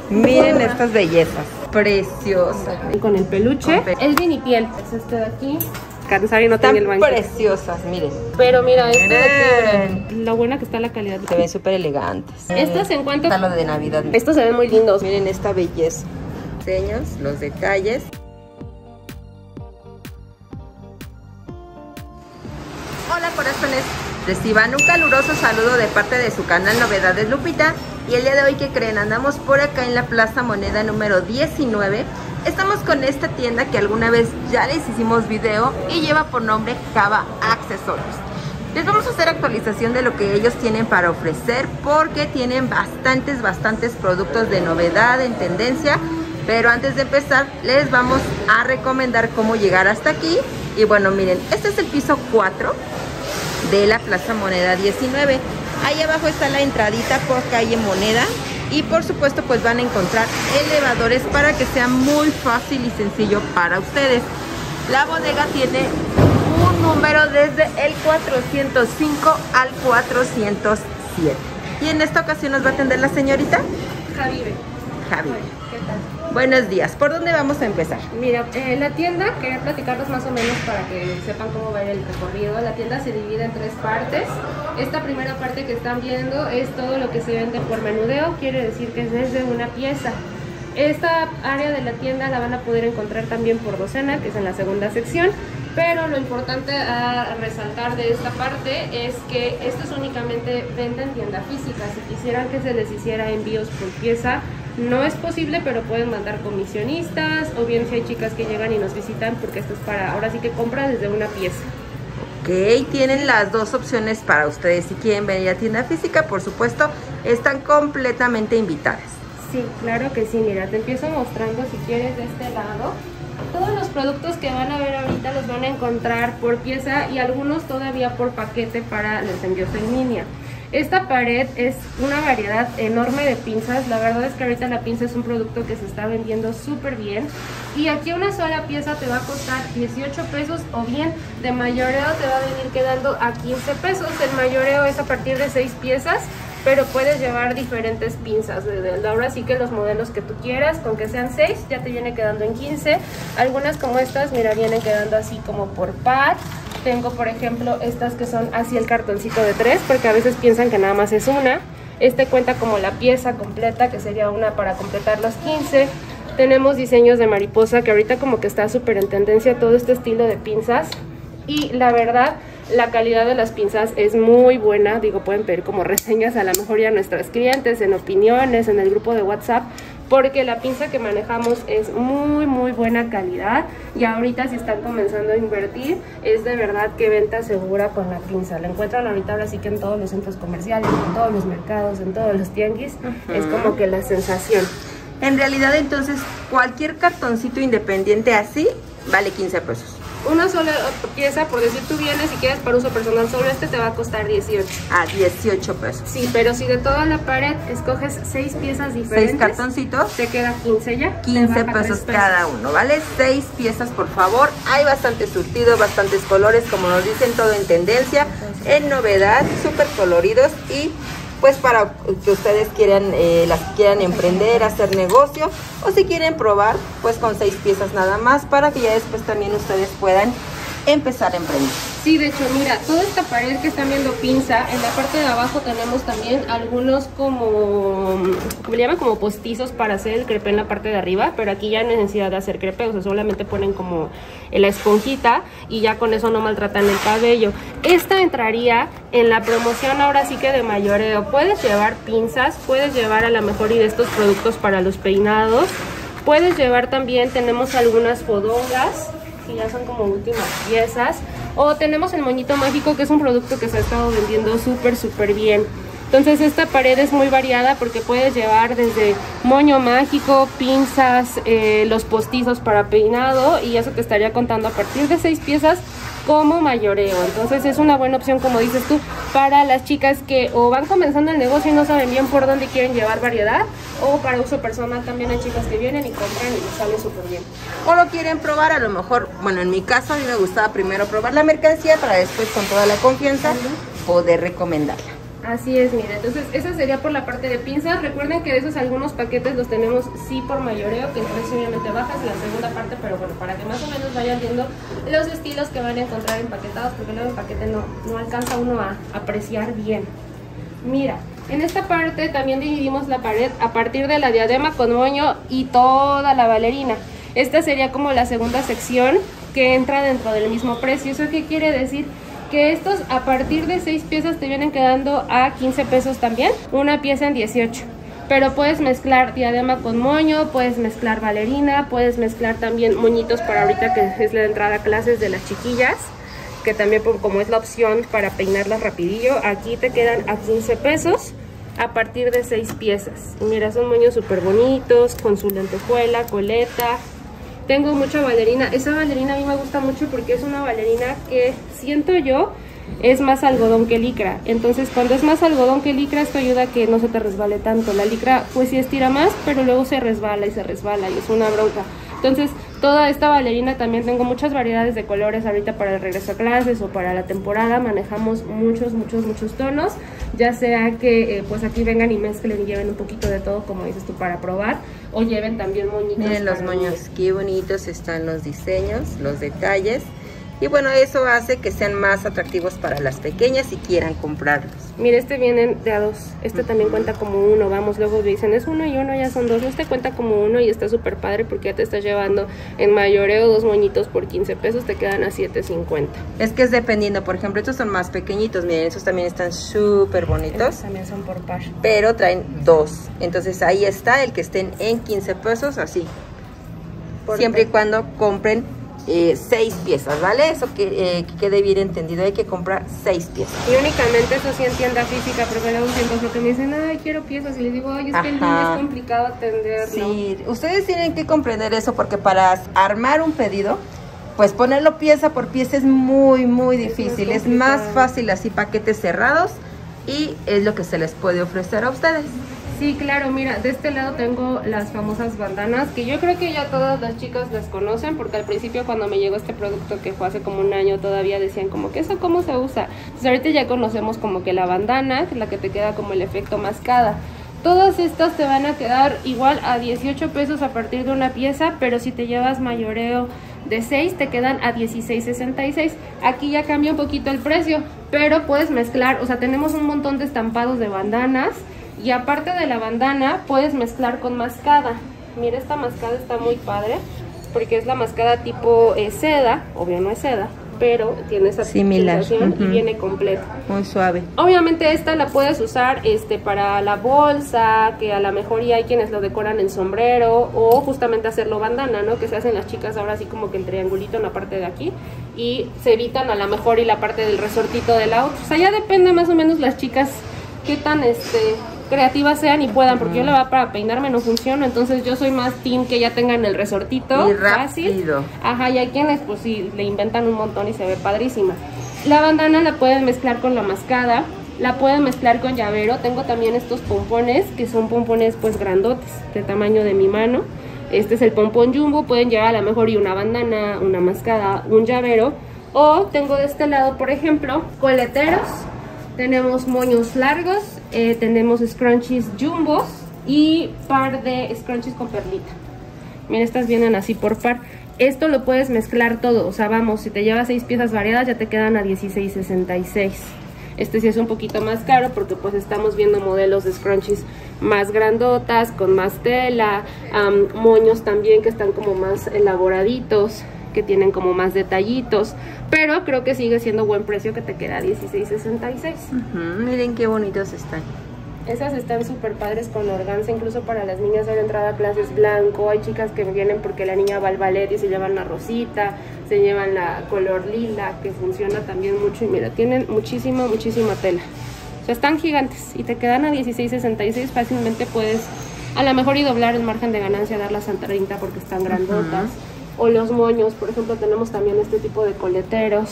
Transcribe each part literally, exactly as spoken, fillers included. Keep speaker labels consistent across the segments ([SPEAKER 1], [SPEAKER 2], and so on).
[SPEAKER 1] Miren estas bellezas, preciosas.
[SPEAKER 2] Con el peluche,
[SPEAKER 1] Con pe
[SPEAKER 2] es mini piel, es este de aquí. Cansari no tiene el
[SPEAKER 1] Están
[SPEAKER 2] banquete.
[SPEAKER 1] preciosas, miren.
[SPEAKER 2] Pero mira, este de
[SPEAKER 1] Miren.
[SPEAKER 2] aquí, lo buena que está la calidad.
[SPEAKER 1] Se ven súper elegantes.
[SPEAKER 2] Estas en cuanto...
[SPEAKER 1] Está lo de Navidad.
[SPEAKER 2] Estos se ven muy lindos.
[SPEAKER 1] Miren esta belleza. Diseños, los detalles. Hola corazones, reciban un caluroso saludo de parte de su canal Novedades Lupita. Y el día de hoy, ¿qué creen? Andamos por acá en la Plaza Moneda número diecinueve. Estamos con esta tienda que alguna vez ya les hicimos video y lleva por nombre Java Accesorios. Les vamos a hacer actualización de lo que ellos tienen para ofrecer porque tienen bastantes, bastantes productos de novedad, en tendencia. Pero antes de empezar, les vamos a recomendar cómo llegar hasta aquí. Y bueno, miren, este es el piso cuatro de la Plaza Moneda diecinueve. Ahí abajo está la entradita por calle Moneda. Y por supuesto pues van a encontrar elevadores para que sea muy fácil y sencillo para ustedes. La bodega tiene un número desde el cuatrocientos cinco al cuatrocientos siete. Y en esta ocasión nos va a atender la señorita
[SPEAKER 2] Javier.
[SPEAKER 1] Javier.
[SPEAKER 2] ¿Qué tal?
[SPEAKER 1] Buenos días. ¿Por dónde vamos a empezar?
[SPEAKER 2] Mira, eh, la tienda, quería platicarles más o menos para que sepan cómo va a ir el recorrido. La tienda se divide en tres partes. Esta primera parte que están viendo es todo lo que se vende por menudeo, quiere decir que es desde una pieza. Esta área de la tienda la van a poder encontrar también por docena, que es en la segunda sección. Pero lo importante a resaltar de esta parte es que esto es únicamente venta en tienda física. Si quisieran que se les hiciera envíos por pieza, no es posible, pero pueden mandar comisionistas o bien si hay chicas que llegan y nos visitan, porque esto es para, ahora sí que compra desde una pieza.
[SPEAKER 1] Ok, tienen las dos opciones para ustedes. Si quieren venir a tienda física, por supuesto, están completamente invitadas.
[SPEAKER 2] Sí, claro que sí. Mira, te empiezo mostrando si quieres de este lado. Todos los productos que van a ver ahorita los van a encontrar por pieza y algunos todavía por paquete para los envíos en línea. Esta pared es una variedad enorme de pinzas. La verdad es que ahorita la pinza es un producto que se está vendiendo súper bien. Y aquí una sola pieza te va a costar dieciocho pesos o bien de mayoreo te va a venir quedando a quince pesos. El mayoreo es a partir de seis piezas, pero puedes llevar diferentes pinzas. Desde ahora sí que los modelos que tú quieras, con que sean seis, ya te viene quedando en quince. Algunas como estas, mira, vienen quedando así como por par. Tengo, por ejemplo, estas que son así el cartoncito de tres, porque a veces piensan que nada más es una. Este cuenta como la pieza completa, que sería una para completar los quince. Tenemos diseños de mariposa, que ahorita como que está súper en tendencia todo este estilo de pinzas. Y la verdad, la calidad de las pinzas es muy buena. Digo, pueden pedir como reseñas a lo mejor ya a nuestras clientes, en opiniones, en el grupo de WhatsApp, porque la pinza que manejamos es muy muy buena calidad. Y ahorita si están comenzando a invertir, es de verdad que venta segura con la pinza. La encuentran ahorita ahora sí que en todos los centros comerciales, en todos los mercados, en todos los tianguis. Uh-huh. Es como que la sensación.
[SPEAKER 1] En realidad entonces cualquier cartoncito independiente así vale quince pesos.
[SPEAKER 2] Una sola pieza, por decir, tú vienes y quieres para uso personal, solo este te va a costar dieciocho.
[SPEAKER 1] Ah, dieciocho pesos.
[SPEAKER 2] Sí, pero si de toda la pared escoges seis piezas diferentes,
[SPEAKER 1] seis cartoncitos,
[SPEAKER 2] te queda quince ya.
[SPEAKER 1] quince pesos cada uno, ¿vale? seis piezas, por favor. Hay bastante surtido, bastantes colores, como nos dicen, todo en tendencia, en novedad, súper coloridos. Y pues para que ustedes quieran, eh, las quieran emprender, hacer negocio, o si quieren probar, pues con seis piezas nada más, para que ya después también ustedes puedan empezar a emprender.
[SPEAKER 2] Sí, de hecho, mira, toda esta pared que están viendo pinza, en la parte de abajo tenemos también algunos como, como le llaman, como postizos para hacer el crepé en la parte de arriba, pero aquí ya no hay necesidad de hacer crepé, o sea, solamente ponen como la esponjita y ya con eso no maltratan el cabello. Esta entraría en la promoción ahora sí que de mayoreo. Puedes llevar pinzas, puedes llevar a lo mejor y de estos productos para los peinados, puedes llevar también, tenemos algunas fodongas, que ya son como últimas piezas, o tenemos el moñito mágico, que es un producto que se ha estado vendiendo súper súper bien. Entonces esta pared es muy variada porque puedes llevar desde moño mágico, pinzas, eh, los postizos para peinado, y eso te estaría contando a partir de seis piezas como mayoreo. Entonces es una buena opción, como dices tú, para las chicas que o van comenzando el negocio y no saben bien por dónde quieren llevar variedad, o para uso personal también hay chicas que vienen y compran y les sale súper bien.
[SPEAKER 1] O lo quieren probar, a lo mejor, bueno, en mi caso a mí me gustaba primero probar la mercancía para después con toda la confianza uh-huh. poder recomendarla.
[SPEAKER 2] Así es, mira, entonces esa sería por la parte de pinzas. Recuerden que de esos algunos paquetes los tenemos sí por mayoreo, que el precio obviamente baja, es la segunda parte, pero bueno, para que más o menos vayan viendo los estilos que van a encontrar empaquetados, porque luego en paquete no, no alcanza uno a apreciar bien. Mira, en esta parte también dividimos la pared a partir de la diadema con moño y toda la bailarina. Esta sería como la segunda sección que entra dentro del mismo precio. ¿Eso qué quiere decir? Que estos a partir de seis piezas te vienen quedando a quince pesos también, una pieza en dieciocho. Pero puedes mezclar diadema con moño, puedes mezclar bailarina, puedes mezclar también moñitos para ahorita que es la entrada a clases de las chiquillas, que también como es la opción para peinarlas rapidillo, aquí te quedan a quince pesos a partir de seis piezas. Y mira, son moños súper bonitos, con su lentejuela, coleta. Tengo mucha bailarina. Esa bailarina a mí me gusta mucho porque es una bailarina que siento yo es más algodón que licra. Entonces cuando es más algodón que licra, esto ayuda a que no se te resbale tanto. La licra pues sí estira más, pero luego se resbala y se resbala y es una bronca. Entonces toda esta bailarina también tengo muchas variedades de colores ahorita para el regreso a clases o para la temporada. Manejamos muchos, muchos, muchos tonos. Ya sea que eh, pues aquí vengan y mezclen y lleven un poquito de todo, como dices tú, para probar. O lleven también moñitos.
[SPEAKER 1] Miren los moños, qué bonitos están los diseños, los detalles. Y bueno, eso hace que sean más atractivos para las pequeñas si quieran comprarlos.
[SPEAKER 2] Mire, este vienen de a dos. Este uh-huh. también cuenta como uno. Vamos, luego dicen es uno y uno ya son dos. Este cuenta como uno y está súper padre porque ya te estás llevando en mayoreo dos moñitos por quince pesos. Te quedan a siete cincuenta.
[SPEAKER 1] Es que es dependiendo. Por ejemplo, estos son más pequeñitos. Miren, estos también están súper bonitos.
[SPEAKER 2] Estos también son por par.
[SPEAKER 1] Pero traen dos. Entonces ahí está el que estén en quince pesos así. Por Siempre par. y cuando compren Eh, seis piezas, ¿vale? Eso que, eh, que quede bien entendido, hay que comprar seis piezas.
[SPEAKER 2] Y únicamente eso sí en tienda física, porque luego siento lo que me dicen, ay, quiero piezas, y les digo, ay, es que el niño es complicado atenderlo.
[SPEAKER 1] Sí, ustedes tienen que comprender eso, porque para armar un pedido, pues ponerlo pieza por pieza es muy, muy difícil. Es, es más fácil así, paquetes cerrados, y es lo que se les puede ofrecer a ustedes.
[SPEAKER 2] Sí, claro, mira, de este lado tengo las famosas bandanas, que yo creo que ya todas las chicas las conocen, porque al principio cuando me llegó este producto, que fue hace como un año, todavía decían como que eso cómo se usa. Entonces ahorita ya conocemos como que la bandana, que es la que te queda como el efecto mascada. Todas estas te van a quedar igual a dieciocho pesos a partir de una pieza, pero si te llevas mayoreo de seis te quedan a dieciséis sesenta y seis. Aquí ya cambia un poquito el precio, pero puedes mezclar, o sea, tenemos un montón de estampados de bandanas. Y aparte de la bandana, puedes mezclar con mascada. Mira, esta mascada está muy padre, porque es la mascada tipo eh, seda, obvio no es seda, pero tiene esa
[SPEAKER 1] similar
[SPEAKER 2] sensación uh-huh. y viene completa.
[SPEAKER 1] Muy suave.
[SPEAKER 2] Obviamente esta la puedes usar este para la bolsa, que a lo mejor ya hay quienes lo decoran en sombrero, o justamente hacerlo bandana, ¿no? Que se hacen las chicas ahora así como que el triangulito en la parte de aquí, y se evitan a lo mejor y la parte del resortito de la otra. O sea, ya depende más o menos las chicas qué tan este... creativas sean y puedan, porque uh-huh. yo la va para peinarme no funciona, entonces yo soy más team que ya tengan el resortito
[SPEAKER 1] y
[SPEAKER 2] fácil. Ajá, y hay quienes pues sí le inventan un montón y se ve padrísima. La bandana la pueden mezclar con la mascada, la pueden mezclar con llavero. Tengo también estos pompones, que son pompones pues grandotes, de tamaño de mi mano. Este es el pompón jumbo, pueden llevar a lo mejor y una bandana, una mascada, un llavero. O tengo de este lado, por ejemplo, coleteros. Tenemos moños largos, eh, tenemos scrunchies jumbos y par de scrunchies con perlita. Mira, estas vienen así por par. Esto lo puedes mezclar todo, o sea, vamos, si te llevas seis piezas variadas ya te quedan a dieciséis sesenta y seis. Este sí es un poquito más caro porque pues estamos viendo modelos de scrunchies más grandotas, con más tela, um, moños también que están como más elaboraditos, que tienen como más detallitos, pero creo que sigue siendo buen precio, que te queda dieciséis sesenta y seis.
[SPEAKER 1] Uh-huh. Miren qué bonitos están.
[SPEAKER 2] Esas están súper padres con organza, incluso para las niñas de entrada a clases blanco. Hay chicas que vienen porque la niña va al ballet y se llevan la rosita, se llevan la color lila, que funciona también mucho. Y mira, tienen muchísima, muchísima tela. O sea, están gigantes y te quedan a dieciséis sesenta y seis. Fácilmente puedes a lo mejor y doblar el margen de ganancia, darlas a treinta porque están grandotas. Uh-huh. O los moños, por ejemplo, tenemos también este tipo de coleteros,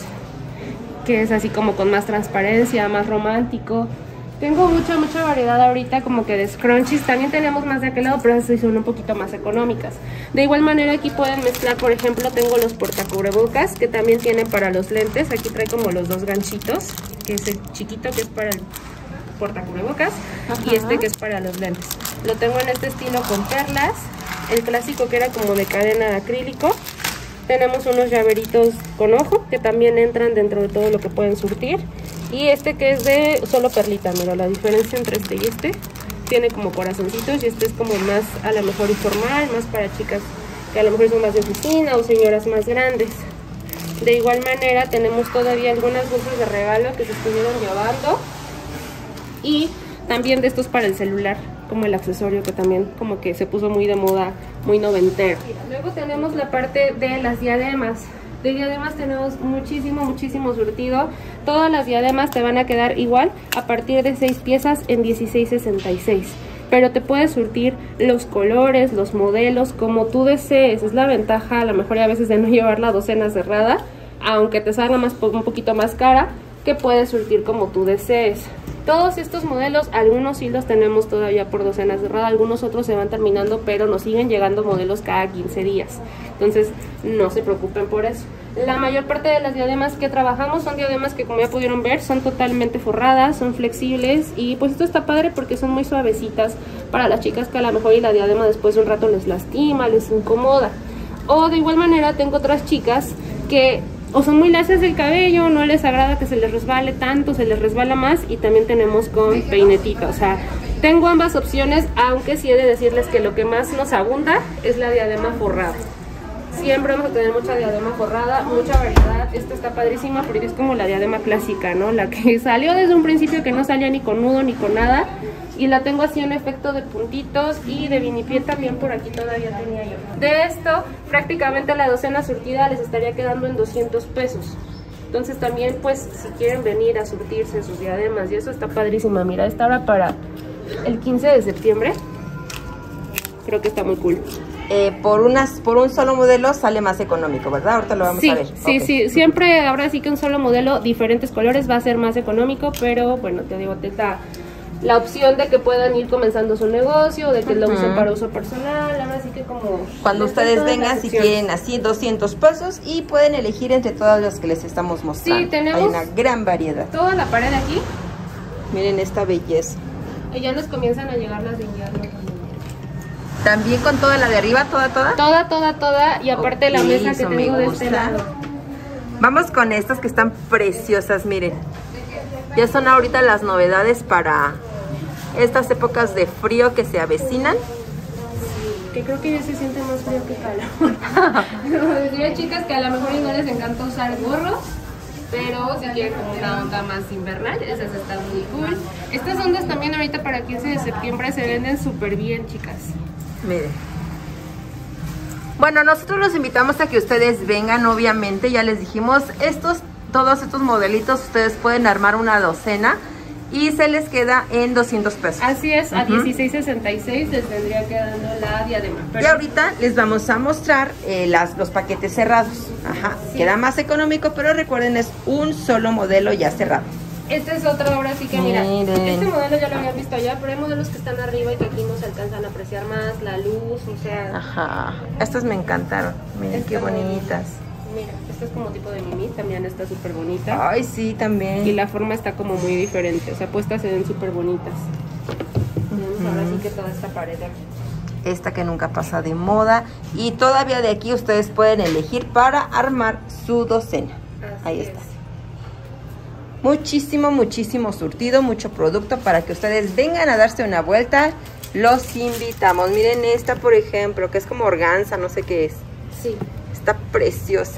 [SPEAKER 2] que es así como con más transparencia, más romántico. Tengo mucha, mucha variedad ahorita como que de scrunchies. También tenemos más de aquel lado, pero esas son un poquito más económicas. De igual manera aquí pueden mezclar, por ejemplo, tengo los portacubrebocas, que también tienen para los lentes. Aquí trae como los dos ganchitos, que es el chiquito que es para el portacubrebocas, y este que es para los lentes. Lo tengo en este estilo con perlas, el clásico que era como de cadena de acrílico. Tenemos unos llaveritos con ojo que también entran dentro de todo lo que pueden surtir. Y este que es de solo perlita, mira la diferencia entre este y este. Tiene como corazoncitos y este es como más a lo mejor informal, más para chicas que a lo mejor son más de oficina o señoras más grandes. De igual manera tenemos todavía algunas bolsas de regalo que se estuvieron llevando. Y también de estos para el celular, como el accesorio que también como que se puso muy de moda, muy noventero. Luego tenemos la parte de las diademas. De diademas tenemos muchísimo, muchísimo surtido. Todas las diademas te van a quedar igual a partir de seis piezas en dieciséis sesenta y seis. Pero te puedes surtir los colores, los modelos, como tú desees. Es la ventaja a lo mejor a veces de no llevar la docena cerrada, aunque te salga más, un poquito más cara, que puedes surtir como tú desees. Todos estos modelos, algunos sí los tenemos todavía por docena cerrada, algunos otros se van terminando, pero nos siguen llegando modelos cada quince días. Entonces, no se preocupen por eso. La mayor parte de las diademas que trabajamos son diademas que, como ya pudieron ver, son totalmente forradas, son flexibles, y pues esto está padre porque son muy suavecitas para las chicas que a lo mejor y la diadema después de un rato les lastima, les incomoda. O de igual manera tengo otras chicas que o son muy lacias del cabello, no les agrada que se les resbale tanto, se les resbala más, y también tenemos con peinetita. O sea, tengo ambas opciones, aunque sí he de decirles que lo que más nos abunda es la diadema forrada. Siempre vamos a tener mucha diadema forrada, mucha variedad. Esta está padrísima porque es como la diadema clásica, ¿no? La que salió desde un principio, que no salía ni con nudo ni con nada. Y la tengo así en efecto de puntitos y de vinipiel también, por aquí todavía tenía yo. De esto, prácticamente la docena surtida les estaría quedando en doscientos pesos. Entonces también, pues, si quieren venir a surtirse sus diademas, y eso está padrísima. Mira, esta ahora para el quince de septiembre, creo que está muy cool.
[SPEAKER 1] Eh, por, unas, por un solo modelo sale más económico, ¿verdad? Ahorita lo vamos
[SPEAKER 2] sí,
[SPEAKER 1] a ver.
[SPEAKER 2] Sí,
[SPEAKER 1] okay.
[SPEAKER 2] sí, siempre, ahora sí que un solo modelo, diferentes colores, va a ser más económico, pero bueno, te digo, te da la opción de que puedan ir comenzando su negocio, de que uh-huh. lo usen para uso personal, ahora sí que como...
[SPEAKER 1] Cuando ustedes vengan, si quieren así, doscientos pesos, y pueden elegir entre todas las que les estamos mostrando.
[SPEAKER 2] Sí, tenemos...
[SPEAKER 1] Hay una gran variedad.
[SPEAKER 2] Toda la pared aquí.
[SPEAKER 1] Miren esta belleza.
[SPEAKER 2] Y ya nos comienzan a llegar las de invierno.
[SPEAKER 1] También con toda la de arriba, toda, toda.
[SPEAKER 2] Toda, toda, toda, y aparte okay, la mesa que tengo de este lado.
[SPEAKER 1] Vamos con estas que están preciosas, miren. Ya son ahorita las novedades para estas épocas de frío que se avecinan.
[SPEAKER 2] Sí, que creo que ya se siente más frío que calor. Como decía, chicas, que a lo mejor no les encanta usar gorros, pero si quieren como una onda más invernal, esas están muy cool. Estas ondas también ahorita para quince de septiembre se venden súper bien, chicas.
[SPEAKER 1] Miren. Bueno, nosotros los invitamos a que ustedes vengan, obviamente, ya les dijimos, estos, todos estos modelitos ustedes pueden armar una docena y se les queda en doscientos pesos.
[SPEAKER 2] Así es, uh-huh. a dieciséis sesenta y seis les vendría quedando la diadema.
[SPEAKER 1] Pero... Y ahorita les vamos a mostrar eh, las, los paquetes cerrados. Ajá, sí. Queda más económico, pero recuerden, es un solo modelo ya cerrado.
[SPEAKER 2] Este es otro, ahora sí que mira, Miren. este modelo ya lo habían visto allá, pero hay modelos que están arriba y que aquí no se alcanzan a apreciar más, la luz, o sea...
[SPEAKER 1] Ajá, estas me encantaron, miren esta qué bonitas.
[SPEAKER 2] Mira, esta es como tipo de mimi, también está súper bonita.
[SPEAKER 1] Ay, sí, también.
[SPEAKER 2] Y la forma está como muy diferente, o sea, puestas se ven súper bonitas. Tenemos uh-huh. ahora sí que toda esta pared de aquí.
[SPEAKER 1] Esta que nunca pasa de moda, y todavía de aquí ustedes pueden elegir para armar su docena.
[SPEAKER 2] Así
[SPEAKER 1] Ahí está.
[SPEAKER 2] Es.
[SPEAKER 1] Muchísimo, muchísimo surtido, mucho producto para que ustedes vengan a darse una vuelta. Los invitamos. Miren esta, por ejemplo, que es como organza, no sé qué es.
[SPEAKER 2] Sí.
[SPEAKER 1] Está preciosa.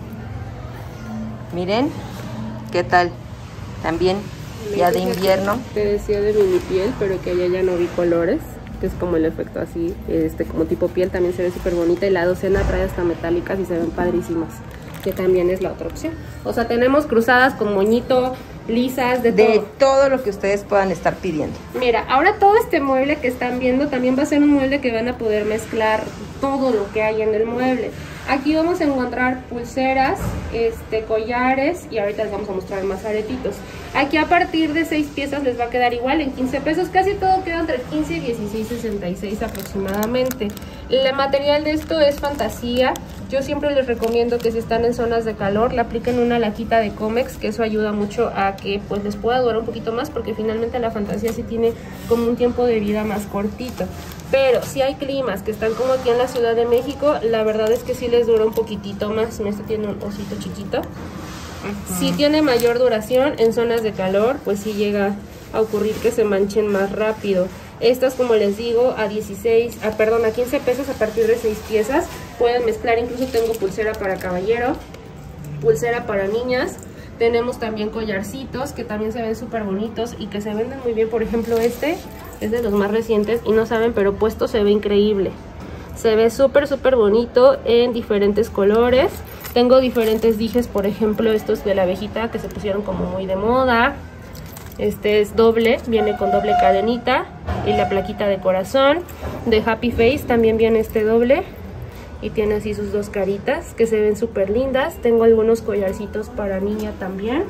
[SPEAKER 1] Miren, ¿qué tal? También ya de invierno.
[SPEAKER 2] Te decía de mini piel, pero que allá ya no vi colores, que es como el efecto así, este como tipo piel, también se ve súper bonita, y la docena trae hasta metálicas y se ven padrísimas, que también es la otra opción. O sea, tenemos cruzadas con moñito, lisas, de,
[SPEAKER 1] de
[SPEAKER 2] todo.
[SPEAKER 1] todo lo que ustedes puedan estar pidiendo.
[SPEAKER 2] Mira, ahora todo este mueble que están viendo también va a ser un mueble que van a poder mezclar todo lo que hay en el mueble. Aquí vamos a encontrar pulseras, este, collares, y ahorita les vamos a mostrar más aretitos. Aquí a partir de seis piezas les va a quedar igual en quince pesos, casi todo queda entre quince y dieciséis sesenta y seis aproximadamente. El material de esto es fantasía, Yo siempre les recomiendo que si están en zonas de calor, le apliquen una laquita de Comex, que eso ayuda mucho a que pues les pueda durar un poquito más, porque finalmente la fantasía sí tiene como un tiempo de vida más cortito. Pero si hay climas que están como aquí en la Ciudad de México, la verdad es que sí les dura un poquitito más. Este tiene un osito chiquito. Uh-huh. Si tiene mayor duración en zonas de calor, pues sí llega a ocurrir que se manchen más rápido. Estas, como les digo, a dieciséis, ah, perdón, a quince pesos a partir de seis piezas. Pueden mezclar, incluso tengo pulsera para caballero, pulsera para niñas. Tenemos también collarcitos que también se ven súper bonitos y que se venden muy bien. Por ejemplo, este es de los más recientes y no saben, pero puesto se ve increíble. Se ve súper, súper bonito en diferentes colores. Tengo diferentes dijes, por ejemplo, estos de la abejita que se pusieron como muy de moda. Este es doble, viene con doble cadenita y la plaquita de corazón. De Happy Face también viene este doble y tiene así sus dos caritas que se ven súper lindas. Tengo algunos collarcitos para niña también.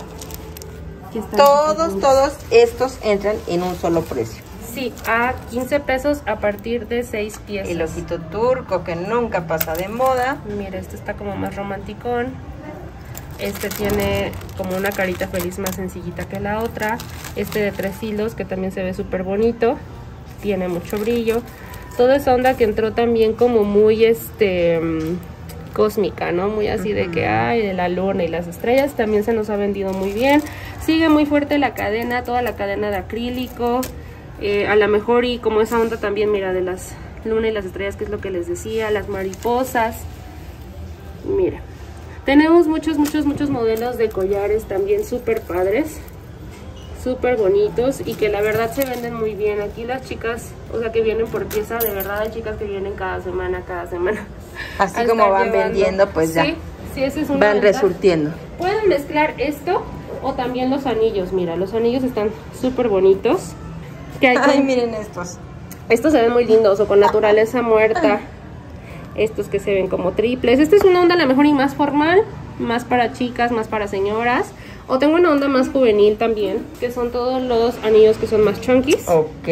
[SPEAKER 1] Todos, todos estos entran en un solo precio.
[SPEAKER 2] Sí, a quince pesos a partir de seis piezas.
[SPEAKER 1] El ojito turco que nunca pasa de moda.
[SPEAKER 2] Mira, este está como más romanticón. Este tiene como una carita feliz más sencillita que la otra. Este de tres hilos que también se ve súper bonito. Tiene mucho brillo. Toda esa onda que entró también como muy este cósmica, ¿no? Muy así uh-huh. de que hay de la luna y las estrellas. También se nos ha vendido muy bien. Sigue muy fuerte la cadena, toda la cadena de acrílico. Eh, a lo mejor y como esa onda también, mira, de las lunas y las estrellas, que es lo que les decía. Las mariposas. Mira. Tenemos muchos, muchos, muchos modelos de collares también súper padres, súper bonitos y que la verdad se venden muy bien. Aquí las chicas, o sea, que vienen por pieza, de verdad hay chicas que vienen cada semana, cada semana.
[SPEAKER 1] Así como van llevando. vendiendo, pues ya.
[SPEAKER 2] Sí, sí, ese es una
[SPEAKER 1] van
[SPEAKER 2] ventaja.
[SPEAKER 1] resurtiendo.
[SPEAKER 2] Pueden mezclar esto o también los anillos. Mira, los anillos están súper bonitos. Que hay
[SPEAKER 1] Ay,
[SPEAKER 2] con...
[SPEAKER 1] miren estos.
[SPEAKER 2] Estos se ven muy lindos o con naturaleza muerta. Estos que se ven como triples. Esta es una onda a lo mejor y más formal, más para chicas, más para señoras. O tengo una onda más juvenil también, que son todos los anillos que son más chunkies.
[SPEAKER 1] Ok.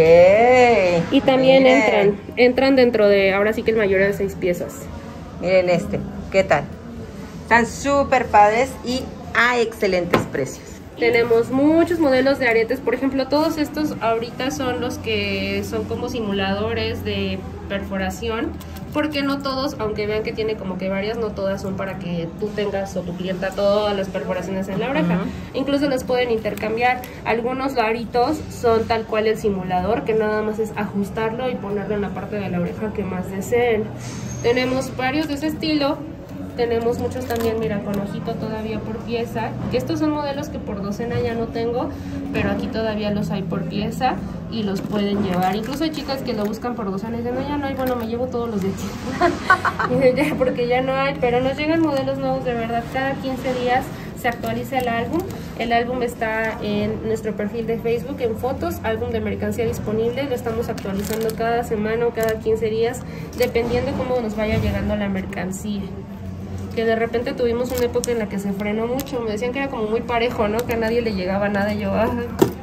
[SPEAKER 2] Y también
[SPEAKER 1] Miren.
[SPEAKER 2] entran, entran dentro de, ahora sí que el mayor de seis piezas.
[SPEAKER 1] Miren este, ¿qué tal? Están súper padres y a excelentes precios.
[SPEAKER 2] Tenemos muchos modelos de aretes, por ejemplo, todos estos ahorita son los que son como simuladores de perforación, porque no todos, aunque vean que tiene como que varias, no todas son para que tú tengas o tu clienta todas las perforaciones en la oreja. Uh-huh. Incluso los pueden intercambiar. Algunos aritos son tal cual el simulador, que nada más es ajustarlo y ponerlo en la parte de la oreja que más deseen. Tenemos varios de ese estilo. Tenemos muchos también, mira, con ojito todavía por pieza. Estos son modelos que por docena ya no tengo, pero aquí todavía los hay por pieza y los pueden llevar. Incluso hay chicas que lo buscan por docena y dicen, no, ya no hay, bueno, me llevo todos los de aquí. Porque ya no hay, pero nos llegan modelos nuevos de verdad. Cada quince días se actualiza el álbum. El álbum está en nuestro perfil de Facebook, en fotos, álbum de mercancía disponible. Lo estamos actualizando cada semana o cada quince días, dependiendo cómo nos vaya llegando la mercancía. Que de repente tuvimos una época en la que se frenó mucho. Me decían que era como muy parejo, ¿no? Que a nadie le llegaba nada y yo, ah.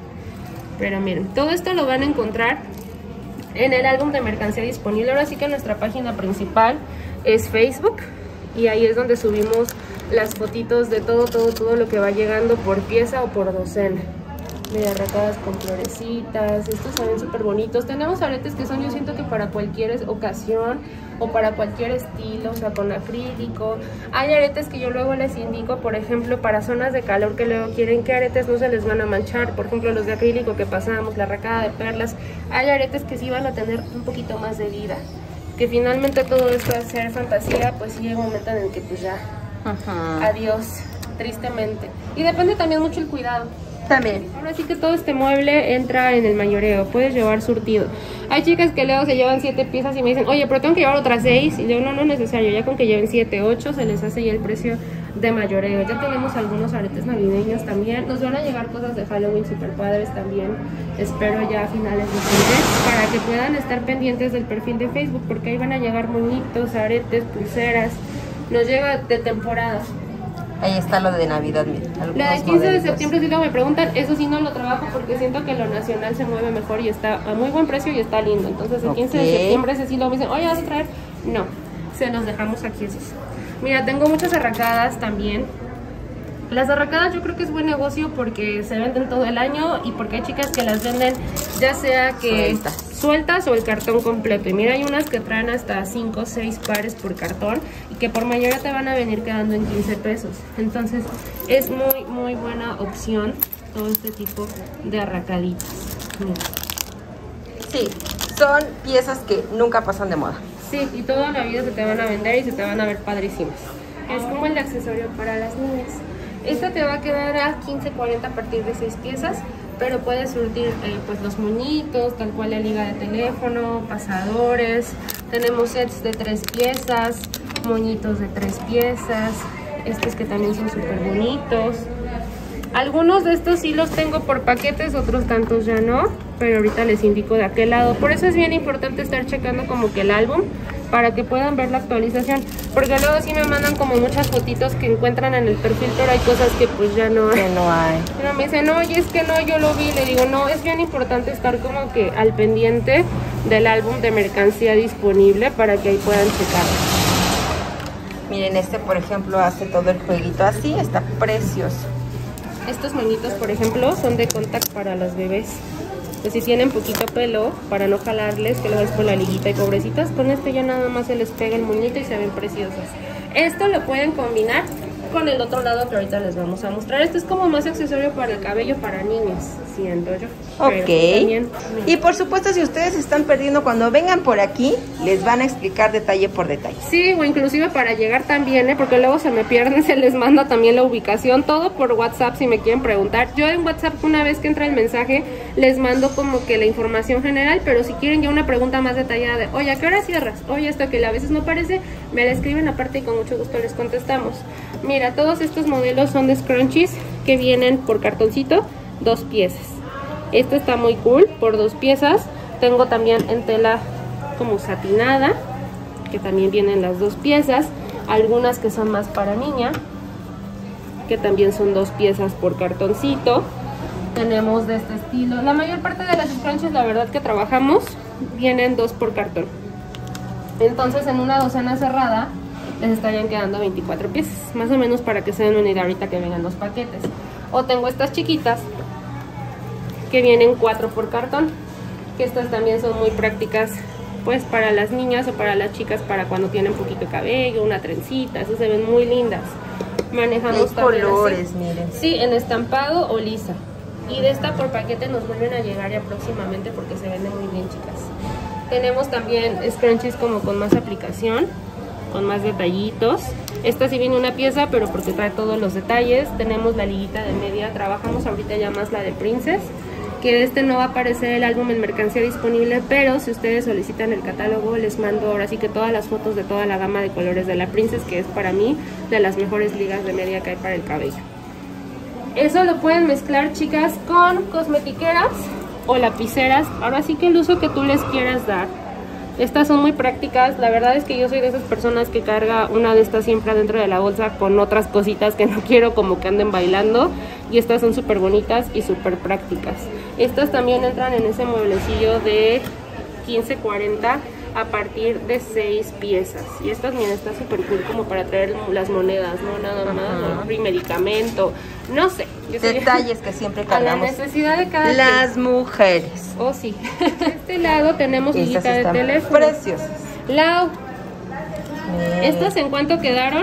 [SPEAKER 2] Pero miren, todo esto lo van a encontrar en el álbum de mercancía disponible. Ahora sí que nuestra página principal es Facebook y ahí es donde subimos las fotitos de todo, todo, todo lo que va llegando por pieza o por docena. Mira, arracadas con florecitas, estos se ven súper bonitos. Tenemos aretes que son, yo siento que para cualquier ocasión o para cualquier estilo, o sea, con acrílico. Hay aretes que yo luego les indico, por ejemplo, para zonas de calor que luego quieren que aretes no se les van a manchar. Por ejemplo, los de acrílico que pasamos, la arracada de perlas. Hay aretes que sí van a tener un poquito más de vida. Que finalmente todo esto de ser fantasía, pues sí llega un momento en el que pues ya, uh-huh. adiós, tristemente. Y depende también mucho el cuidado.
[SPEAKER 1] También.
[SPEAKER 2] Ahora sí que todo este mueble entra en el mayoreo, puedes llevar surtido. Hay chicas que luego se llevan siete piezas y me dicen, oye, pero tengo que llevar otras seis. Y yo, no, no es necesario, ya con que lleven siete, ocho se les hace ya el precio de mayoreo. Ya tenemos algunos aretes navideños también. Nos van a llegar cosas de Halloween super padres también. Espero ya a finales de este mes, para que puedan estar pendientes del perfil de Facebook, porque ahí van a llegar monitos, aretes, pulseras. Nos llega de temporada.
[SPEAKER 1] Ahí está lo de Navidad, miren.
[SPEAKER 2] La de quince de septiembre, si luego me preguntan, eso sí no lo trabajo porque siento que lo nacional se mueve mejor y está a muy buen precio y está lindo. Entonces el quince okay. de septiembre ese sí lo me dicen, oye, ¿vas a traer? No. se los dejamos aquí esos. Mira, tengo muchas arracadas también. Las arracadas yo creo que es buen negocio porque se venden todo el año y porque hay chicas que las venden ya sea que
[SPEAKER 1] sueltas,
[SPEAKER 2] sueltas o el cartón completo. Y mira, hay unas que traen hasta cinco o seis pares por cartón y que por mayoría te van a venir quedando en quince pesos. Entonces es muy muy buena opción todo este tipo de arracaditas. Mira.
[SPEAKER 1] Sí, son piezas que nunca pasan de moda.
[SPEAKER 2] Sí, y toda la vida se te van a vender y se te van a ver padrísimas. Es como el accesorio para las niñas. Esta te va a quedar a quince cuarenta a partir de seis piezas, pero puedes surtir eh, pues los moñitos, tal cual la liga de teléfono, pasadores. Tenemos sets de tres piezas, moñitos de tres piezas, estos que también son súper bonitos. Algunos de estos sí los tengo por paquetes, otros tantos ya no, pero ahorita les indico de aquel lado. Por eso es bien importante estar checando como que el álbum para que puedan ver la actualización, porque luego sí me mandan como muchas fotitos que encuentran en el perfil, pero hay cosas que pues ya no hay.
[SPEAKER 1] Que no hay.
[SPEAKER 2] Pero me dicen, oye, es que no, yo lo vi. Le digo, no, es bien importante estar como que al pendiente del álbum de mercancía disponible para que ahí puedan checarlo.
[SPEAKER 1] Miren, este por ejemplo hace todo el jueguito así, está precioso.
[SPEAKER 2] Estos moñitos, por ejemplo, son de contact para los bebés. Pues si tienen poquito pelo, para no jalarles, que lo ves por la liguita y pobrecitas, con este ya nada más se les pega el moñito y se ven preciosas. Esto lo pueden combinar con el otro lado que ahorita les vamos a mostrar. Este es como más accesorio para el cabello para niñas, siento yo.
[SPEAKER 1] Ok. También, y por supuesto, si ustedes se están perdiendo, cuando vengan por aquí, les van a explicar detalle por detalle.
[SPEAKER 2] Sí, o inclusive para llegar también, ¿eh? Porque luego se me pierden, se les manda también la ubicación, todo por WhatsApp si me quieren preguntar. Yo en WhatsApp, una vez que entra el mensaje, les mando como que la información general, pero si quieren ya una pregunta más detallada de, oye, ¿a qué hora cierras? Oye, esto que a veces no parece, me la escriben aparte y con mucho gusto les contestamos. Mira, todos estos modelos son de scrunchies que vienen por cartoncito, dos piezas. Este está muy cool, por dos piezas. Tengo también en tela como satinada, que también vienen las dos piezas. Algunas que son más para niña, que también son dos piezas por cartoncito. Tenemos de este estilo. La mayor parte de las scrunchies, la verdad que trabajamos, vienen dos por cartón. Entonces en una docena cerrada les estarían quedando veinticuatro piezas, más o menos, para que se den una idea ahorita que vengan los paquetes. O tengo estas chiquitas que vienen cuatro por cartón, que estas también son muy prácticas pues para las niñas o para las chicas, para cuando tienen poquito de cabello, una trencita, esas se ven muy lindas. Manejamos también
[SPEAKER 1] colores,
[SPEAKER 2] así.
[SPEAKER 1] Miren.
[SPEAKER 2] Sí, en estampado o lisa. Y de esta por paquete nos vuelven a llegar ya próximamente porque se vende muy bien, chicas. Tenemos también scrunchies como con más aplicación, con más detallitos. Esta sí viene una pieza, pero porque trae todos los detalles. Tenemos la liguita de media, trabajamos ahorita ya más la de Princess, que de este no va a aparecer el álbum en mercancía disponible, pero si ustedes solicitan el catálogo, les mando ahora sí que todas las fotos de toda la gama de colores de la Princess, que es para mí de las mejores ligas de media que hay para el cabello. Eso lo pueden mezclar, chicas, con cosmetiqueras o lapiceras, ahora sí que el uso que tú les quieras dar. Estas son muy prácticas. La verdad es que yo soy de esas personas que carga una de estas siempre adentro de la bolsa con otras cositas que no quiero como que anden bailando, y estas son súper bonitas y súper prácticas. Estas también entran en ese mueblecillo de quince cuarenta a partir de seis piezas. Y estas, miren, está súper cool como para traer las monedas, no nada más, y medicamento, no sé.
[SPEAKER 1] Detalles que siempre cargamos.
[SPEAKER 2] A la necesidad de cada
[SPEAKER 1] las
[SPEAKER 2] quien.
[SPEAKER 1] mujeres.
[SPEAKER 2] Oh, sí. De este lado tenemos liguita de teléfono.
[SPEAKER 1] Preciosas.
[SPEAKER 2] Lau,
[SPEAKER 1] Miren.
[SPEAKER 2] ¿estas en cuánto quedaron?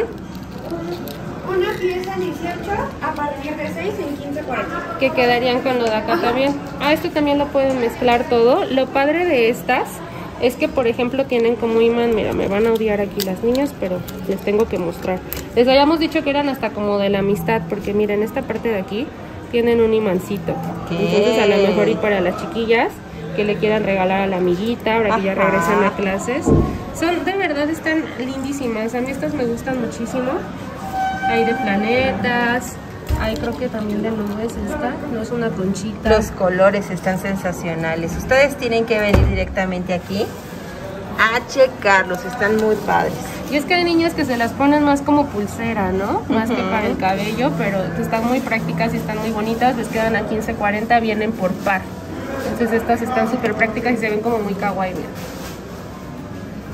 [SPEAKER 3] Una pieza dieciocho a partir de seis en quince cuarenta.
[SPEAKER 2] Que quedarían con lo de acá también. Ah, esto también lo pueden mezclar todo. Lo padre de estas es que, por ejemplo, tienen como imán. Mira, me van a odiar aquí las niñas, pero les tengo que mostrar. Les habíamos dicho que eran hasta como de la amistad, porque miren, esta parte de aquí tienen un imancito.
[SPEAKER 1] ¿Qué?
[SPEAKER 2] Entonces a lo mejor y para las chiquillas que le quieran regalar a la amiguita ahora que ya
[SPEAKER 1] Ajá.
[SPEAKER 2] regresan a clases. Son, de verdad, están lindísimas. A mí estas me gustan muchísimo. Hay de planetas, hay creo que también de nubes esta, no es una conchita.
[SPEAKER 1] Los colores están sensacionales. Ustedes tienen que venir directamente aquí a checarlos, están muy padres.
[SPEAKER 2] Y es que hay niñas que se las ponen más como pulsera, ¿no? Más uh-huh. que para el cabello, pero están muy prácticas y están muy bonitas. Les quedan a quince cuarenta, vienen por par. Entonces estas están súper prácticas y se ven como muy kawaii.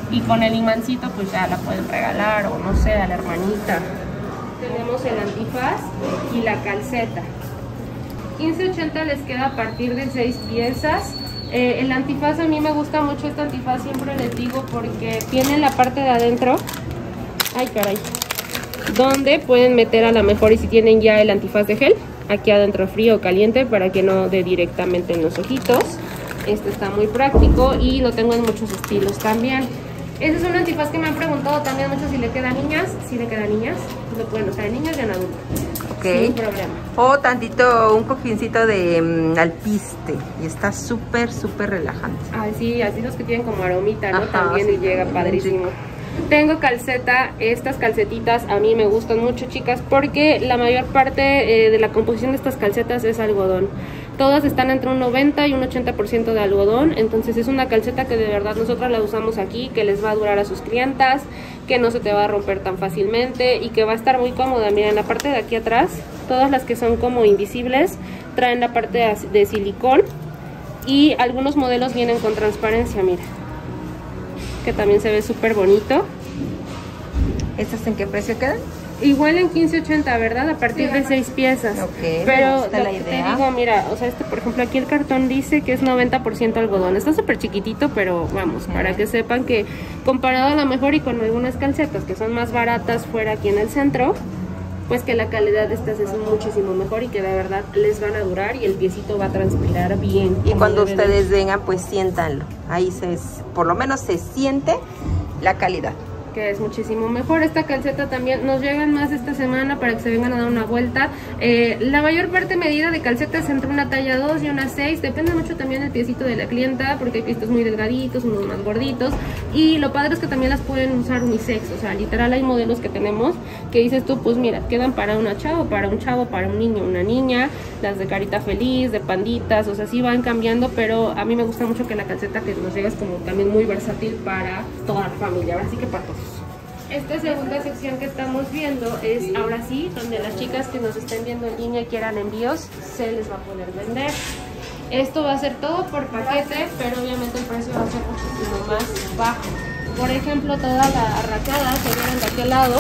[SPEAKER 2] y con el imancito pues ya la pueden regalar o no sé, a la hermanita. Tenemos el antifaz y la calceta. quince ochenta les queda a partir de seis piezas. Eh, el antifaz, a mí me gusta mucho este antifaz, siempre les digo, porque tiene la parte de adentro, ay caray, donde pueden meter a lo mejor, y si tienen ya el antifaz de gel, aquí adentro frío o caliente para que no dé directamente en los ojitos. Este está muy práctico y lo tengo en muchos estilos también. Este es un antifaz que me han preguntado también mucho si le queda a niñas. Si le queda a niñas, lo pueden usar en niños y en adultos.
[SPEAKER 1] Ok.
[SPEAKER 2] Sin problema.
[SPEAKER 1] O tantito, un cojincito de um, alpiste. Y está súper, súper relajante.
[SPEAKER 2] Ay, sí, así los que tienen como aromita, ¿no?
[SPEAKER 1] Ajá,
[SPEAKER 2] También
[SPEAKER 1] sí,
[SPEAKER 2] y llega padrísimo. Tengo calceta, estas calcetitas a mí me gustan mucho, chicas, porque la mayor parte eh, de la composición de estas calcetas es algodón. Todas están entre un noventa y un ochenta por ciento de algodón, entonces es una calceta que de verdad nosotras la usamos aquí, que les va a durar a sus clientas, que no se te va a romper tan fácilmente y que va a estar muy cómoda. Miren, la parte de aquí atrás, todas las que son como invisibles, traen la parte de, de silicón y algunos modelos vienen con transparencia, mira, que también se ve súper bonito.
[SPEAKER 1] ¿Estas en qué precio quedan?
[SPEAKER 2] Igual en quince ochenta, ¿verdad? A partir de seis piezas.
[SPEAKER 1] Ok,
[SPEAKER 2] pero
[SPEAKER 1] me gusta
[SPEAKER 2] lo
[SPEAKER 1] la
[SPEAKER 2] que
[SPEAKER 1] idea.
[SPEAKER 2] te digo, mira, o sea, este por ejemplo aquí el cartón dice que es noventa por ciento algodón. Está súper chiquitito, pero vamos, uh-huh. para que sepan que comparado a lo mejor y con algunas calcetas que son más baratas fuera aquí en el centro, pues que la calidad de estas es muchísimo mejor y que de verdad les van a durar y el piecito va a transpirar bien.
[SPEAKER 1] Y cuando ustedes vengan, pues siéntanlo. Ahí se, por lo menos se siente la calidad.
[SPEAKER 2] Que es muchísimo mejor. Esta calceta también nos llegan más esta semana para que se vengan a dar una vuelta. Eh, la mayor parte medida de calcetas entre una talla dos y una seis, depende mucho también del piecito de la clienta, porque hay piecitos muy delgaditos, unos más gorditos, y lo padre es que también las pueden usar unisex, o sea, literal hay modelos que tenemos que dices tú, pues mira, quedan para una chava, para un chavo, para un niño, una niña, las de carita feliz, de panditas, o sea, sí van cambiando, pero a mí me gusta mucho que la calceta que nos llega es como también muy versátil para toda la familia, ahora sí que para todos. Esta segunda sección que estamos viendo es ahora sí, donde las chicas que nos estén viendo en línea y quieran envíos, se les va a poder vender. Esto va a ser todo por paquete, pero obviamente el precio va a ser muchísimo más bajo. Por ejemplo, toda la arracada que vienen de aquel lado,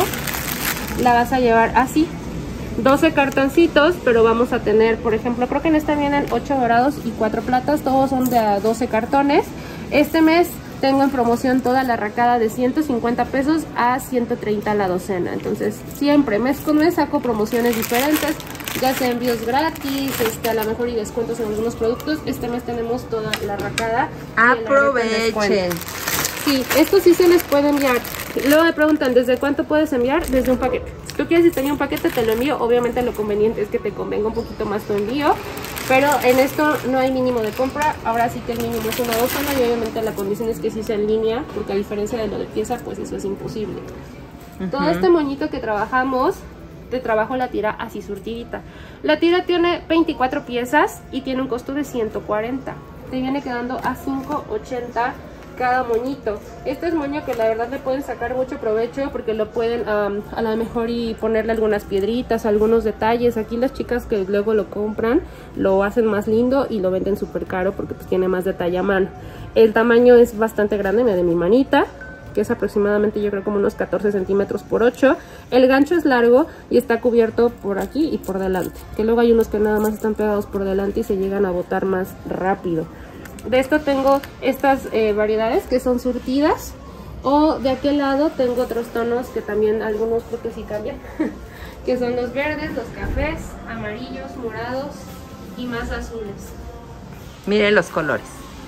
[SPEAKER 2] la vas a llevar así. doce cartoncitos, pero vamos a tener, por ejemplo, creo que en esta vienen ocho dorados y cuatro platas, todos son de doce cartones. Este mes tengo en promoción toda la arracada de ciento cincuenta pesos a ciento treinta la docena. Entonces siempre mes con mes saco promociones diferentes, ya sea envíos gratis, este, a lo mejor y descuentos en algunos productos. Este mes tenemos toda la arracada.
[SPEAKER 1] Aprovechen.
[SPEAKER 2] Sí, esto sí se les puede enviar. Luego me preguntan, ¿desde cuánto puedes enviar? Desde un paquete. Si tú quieres diseñar un paquete, te lo envío. Obviamente lo conveniente es que te convenga un poquito más tu envío. Pero en esto no hay mínimo de compra. Ahora sí que el mínimo es una docena y obviamente la condición es que sí sea en línea, porque a diferencia de lo de pieza, pues eso es imposible. Uh-huh. Todo este moñito que trabajamos, te trabajo la tira así surtidita. La tira tiene veinticuatro piezas y tiene un costo de ciento cuarenta. Te viene quedando a cinco ochenta cada moñito. Este es moño que la verdad le pueden sacar mucho provecho porque lo pueden um, a lo mejor y ponerle algunas piedritas, algunos detalles. Aquí las chicas que luego lo compran lo hacen más lindo y lo venden súper caro porque pues tiene más detalle a mano. El tamaño es bastante grande, mira, de mi manita, que es aproximadamente yo creo como unos catorce centímetros por ocho. El gancho es largo y está cubierto por aquí y por delante, que luego hay unos que nada más están pegados por delante y se llegan a botar más rápido. De esto tengo estas eh, variedades que son surtidas, o de aquel lado tengo otros tonos que también algunos creo que sí cambian, que son los verdes, los cafés, amarillos, morados y más azules.
[SPEAKER 1] Miren los colores,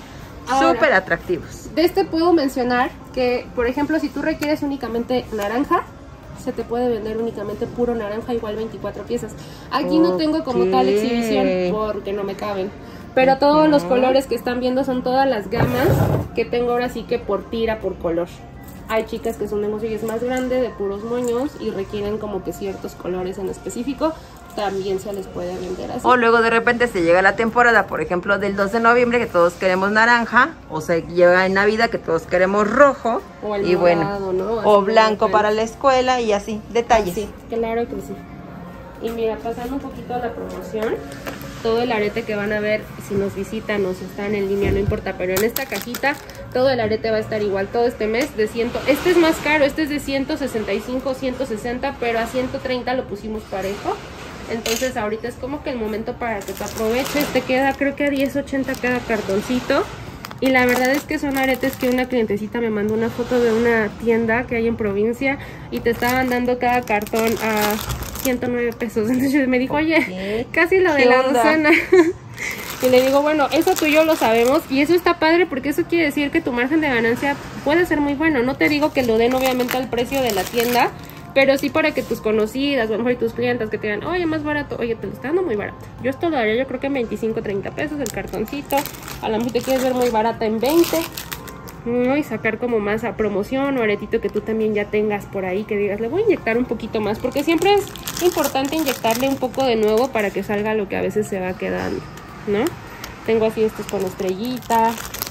[SPEAKER 1] súper atractivos.
[SPEAKER 2] De este puedo mencionar que, por ejemplo, si tú requieres únicamente naranja, se te puede vender únicamente puro naranja, igual veinticuatro piezas. Aquí okay. no tengo como tal exhibición porque no me caben. Pero todos los colores que están viendo son todas las gamas que tengo ahora sí que por tira, por color. Hay chicas que son de negocio más grande, de puros moños y requieren como que ciertos colores en específico. También se les puede vender así.
[SPEAKER 1] O luego de repente se llega la temporada, por ejemplo, del dos de noviembre que todos queremos naranja. O se llega en Navidad que todos queremos rojo.
[SPEAKER 2] O el
[SPEAKER 1] y
[SPEAKER 2] morado,
[SPEAKER 1] bueno,
[SPEAKER 2] ¿no?
[SPEAKER 1] o blanco para la escuela y así, detalles.
[SPEAKER 2] Sí, claro que sí. Y mira, pasando un poquito a la promoción, todo el arete que van a ver si nos visitan o si están en línea, no importa, pero en esta cajita Todo el arete va a estar igual todo este mes de cien. Este es más caro, este es de ciento sesenta y cinco, ciento sesenta, pero a ciento treinta lo pusimos parejo. Entonces ahorita es como que el momento para que te aproveches. Te queda creo que a diez ochenta cada cartoncito. Y la verdad es que son aretes que una clientecita me mandó una foto de una tienda que hay en provincia y te estaban dando cada cartón a ciento nueve pesos. Entonces me dijo, oye, okay, casi lo de la docena. Y le digo, bueno, eso tú y yo lo sabemos y eso está padre porque eso quiere decir que tu margen de ganancia puede ser muy bueno. No te digo que lo den obviamente al precio de la tienda, pero sí para que tus conocidas, o a lo mejor tus clientas que te digan, oye, más barato, oye, te lo está dando muy barato. Yo esto lo daría yo creo que en veinticinco, treinta pesos el cartoncito. A lo mejor te quieres ver muy barata en veinte, ¿no? Y sacar como más a promoción o aretito que tú también ya tengas por ahí, que digas, le voy a inyectar un poquito más, porque siempre es importante inyectarle un poco de nuevo para que salga lo que a veces se va quedando, ¿no? Tengo así estos con estrellita,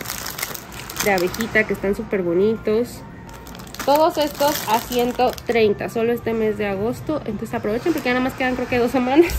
[SPEAKER 2] de abejita, que están súper bonitos. Todos estos a ciento treinta, solo este mes de agosto. Entonces aprovechen porque ya nada más quedan creo que dos semanas.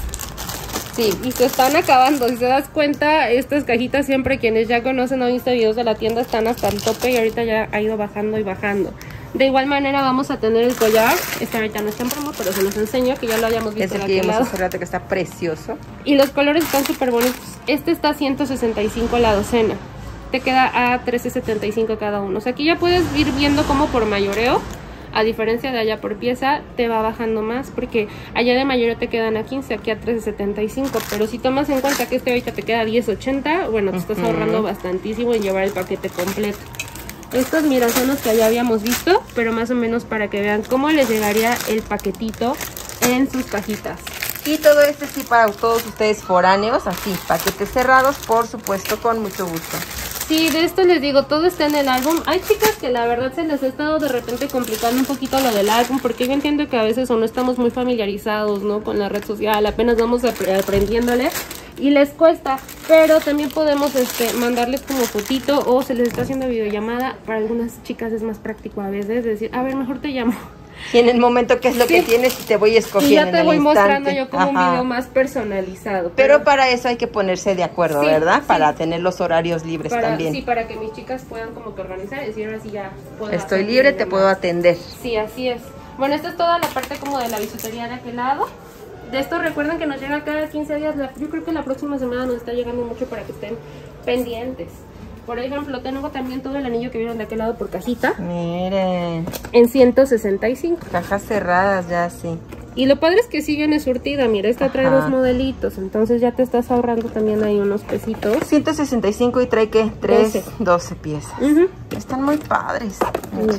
[SPEAKER 2] Sí, y se están acabando. Si te das cuenta, estas cajitas siempre quienes ya conocen o han visto videos de la tienda están hasta el tope y ahorita ya ha ido bajando y bajando. De igual manera vamos a tener el collar. Este ahorita no está en promo, pero se los enseño, que ya lo habíamos visto.
[SPEAKER 1] Es el que vimos hace rato, que está precioso.
[SPEAKER 2] Y los colores están súper bonitos. Este está a ciento sesenta y cinco la docena. Te queda a trece setenta y cinco cada uno. O sea, aquí ya puedes ir viendo como por mayoreo. A diferencia de allá por pieza, te va bajando más. Porque allá de mayoreo te quedan a quince, aquí a trece setenta y cinco. Pero si tomas en cuenta que este ahorita te queda a diez ochenta, bueno, te estás ahorrando bastantísimo en llevar el paquete completo. Estos, mira, son los que ya habíamos visto, pero más o menos para que vean cómo les llegaría el paquetito en sus cajitas.
[SPEAKER 1] Y todo este sí para todos ustedes foráneos, así, paquetes cerrados, por supuesto, con mucho gusto.
[SPEAKER 2] Sí, de esto les digo, todo está en el álbum. Hay chicas que la verdad se les ha estado de repente complicando un poquito lo del álbum, porque yo entiendo que a veces o no estamos muy familiarizados, ¿no? Con la red social, apenas vamos aprendiéndole y les cuesta, pero también podemos este, mandarles como fotito o se les está haciendo videollamada. Para algunas chicas es más práctico a veces decir, a ver, mejor te llamo.
[SPEAKER 1] Y en el momento qué es lo sí. que tienes y te voy escogiendo.
[SPEAKER 2] Y ya te voy mostrando yo como Ajá. un video más personalizado.
[SPEAKER 1] Pero, pero para eso hay que ponerse de acuerdo, sí, ¿verdad? Sí. Para tener los horarios libres
[SPEAKER 2] para,
[SPEAKER 1] también.
[SPEAKER 2] Sí, para que mis chicas puedan como que organizar y decir, ahora sí ya puedo.
[SPEAKER 1] Estoy libre, te puedo atender.
[SPEAKER 2] Sí, así es. Bueno, esta es toda la parte como de la bisutería de aquel lado. De esto recuerden que nos llega cada quince días. Yo creo que la próxima semana nos está llegando mucho para que estén pendientes. Por ejemplo, tengo también todo el anillo que vieron de aquel lado por cajita.
[SPEAKER 1] Miren.
[SPEAKER 2] En ciento sesenta y cinco.
[SPEAKER 1] Cajas cerradas ya, sí.
[SPEAKER 2] Y lo padre es que sí viene surtida. Mira, esta Ajá. trae dos modelitos. Entonces ya te estás ahorrando también ahí unos pesitos.
[SPEAKER 1] ciento sesenta y cinco y trae, ¿qué? tres, doce piezas. Uh-huh. Están muy padres. Mira.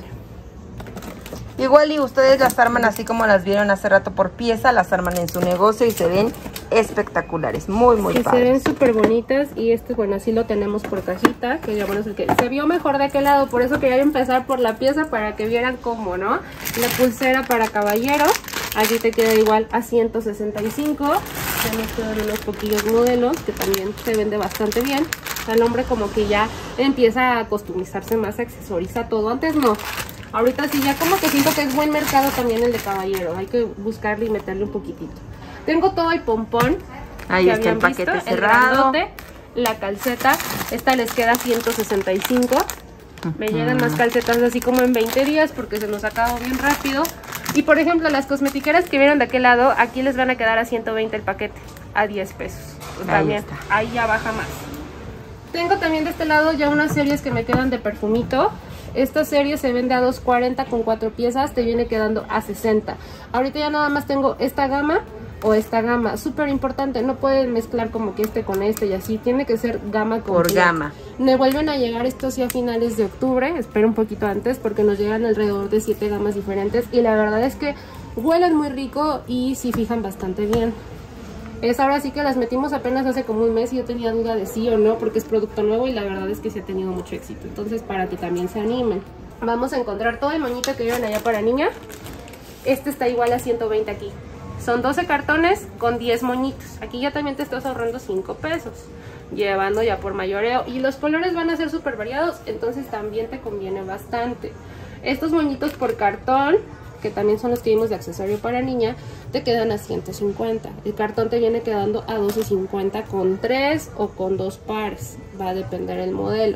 [SPEAKER 1] Igual y ustedes las arman así como las vieron hace rato por pieza, las arman en su negocio y se ven espectaculares, muy muy
[SPEAKER 2] sí,
[SPEAKER 1] padres. Se
[SPEAKER 2] ven súper bonitas y este, bueno, así lo tenemos por cajita, que ya bueno es el que se vio mejor de aquel lado, por eso quería empezar por la pieza para que vieran cómo, ¿no? La pulsera para caballero, aquí te queda igual a ciento sesenta y cinco, tenemos que dar unos poquillos modelos que también se vende bastante bien. El hombre como que ya empieza a customizarse más, accesoriza todo, antes no. Ahorita sí, ya como que siento que es buen mercado también el de caballero. Hay que buscarle y meterle un poquitito. Tengo todo el pompón.
[SPEAKER 1] Ahí está el paquete visto, cerrado.
[SPEAKER 2] El grandote, la calceta. Esta les queda ciento sesenta y cinco. Uh-huh. Me llegan más calcetas así como en veinte días porque se nos acabó bien rápido. Y por ejemplo, las cosmetiqueras que vieron de aquel lado, aquí les van a quedar a ciento veinte el paquete. A diez pesos. Pues ahí también, está. Ahí ya baja más. Tengo también de este lado ya unas series que me quedan de perfumito. Esta serie se vende a dos cuarenta con cuatro piezas, te viene quedando a sesenta. Ahorita ya nada más tengo esta gama o esta gama. Súper importante, no pueden mezclar como que este con este y así. Tiene que ser gama completa.
[SPEAKER 1] Por gama.
[SPEAKER 2] Me vuelven a llegar estos ya a finales de octubre. Espero un poquito antes porque nos llegan alrededor de siete gamas diferentes. Y la verdad es que huelen muy rico y sí fijan bastante bien. Es ahora sí que las metimos apenas hace como un mes y yo tenía duda de sí o no porque es producto nuevo y la verdad es que sí ha tenido mucho éxito. Entonces para que también se animen. Vamos a encontrar todo el moñito que vieron allá para niña. Este está igual a ciento veinte aquí. Son doce cartones con diez moñitos. Aquí ya también te estás ahorrando cinco pesos. Llevando ya por mayoreo. Y los colores van a ser súper variados. Entonces también te conviene bastante. Estos moñitos por cartón, que también son los que vimos de accesorio para niña, te quedan a ciento cincuenta. El cartón te viene quedando a doce cincuenta con tres o con dos pares. Va a depender el modelo.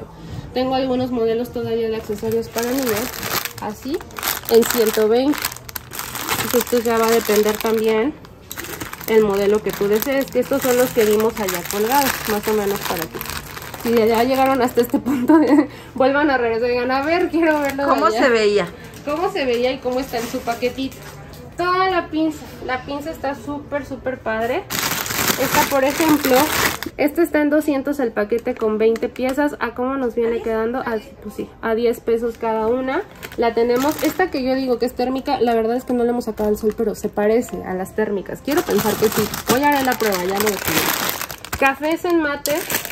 [SPEAKER 2] Tengo algunos modelos todavía de accesorios para niños, así, en ciento veinte. Entonces esto ya va a depender también el modelo que tú desees, que estos son los que vimos allá colgados, más o menos para que si ya llegaron hasta este punto, vuelvan a regresar y digan, a ver, quiero verlo.
[SPEAKER 1] ¿Cómo se veía?
[SPEAKER 2] ¿Cómo se veía y cómo está en su paquetito? Toda la pinza, la pinza está súper, súper padre. Esta, por ejemplo, este está en doscientos el paquete con veinte piezas. ¿A cómo nos viene quedando? A, pues sí, a diez pesos cada una. La tenemos, esta que yo digo que es térmica, la verdad es que no le hemos sacado el sol, pero se parece a las térmicas. Quiero pensar que sí. Voy a haré la prueba, ya lo decidí. Cafés en mate.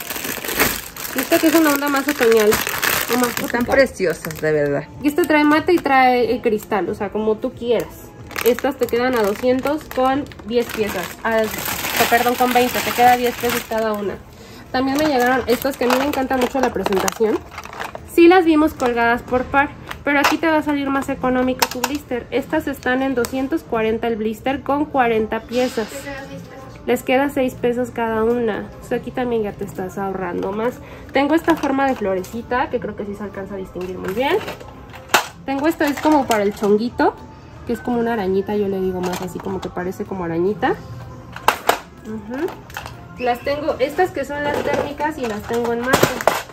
[SPEAKER 2] Esta que es una onda más otoñal. Más
[SPEAKER 1] Están
[SPEAKER 2] tropical.
[SPEAKER 1] preciosas, de verdad.
[SPEAKER 2] Y este trae mate y trae eh, cristal, o sea, como tú quieras. Estas te quedan a doscientos con diez piezas. A, perdón, con veinte, te queda diez pesos cada una. También me llegaron estas que a mí me encanta mucho la presentación. Sí las vimos colgadas por par, pero aquí te va a salir más económico tu blister. Estas están en doscientos cuarenta el blister con cuarenta piezas. Les queda seis pesos cada una. O sea, aquí también ya te estás ahorrando más. Tengo esta forma de florecita, que creo que sí se alcanza a distinguir muy bien. Tengo esta, es como para el chonguito, que es como una arañita, yo le digo más así, como que parece como arañita. Uh-huh. Las tengo, estas que son las térmicas, y las tengo en mate.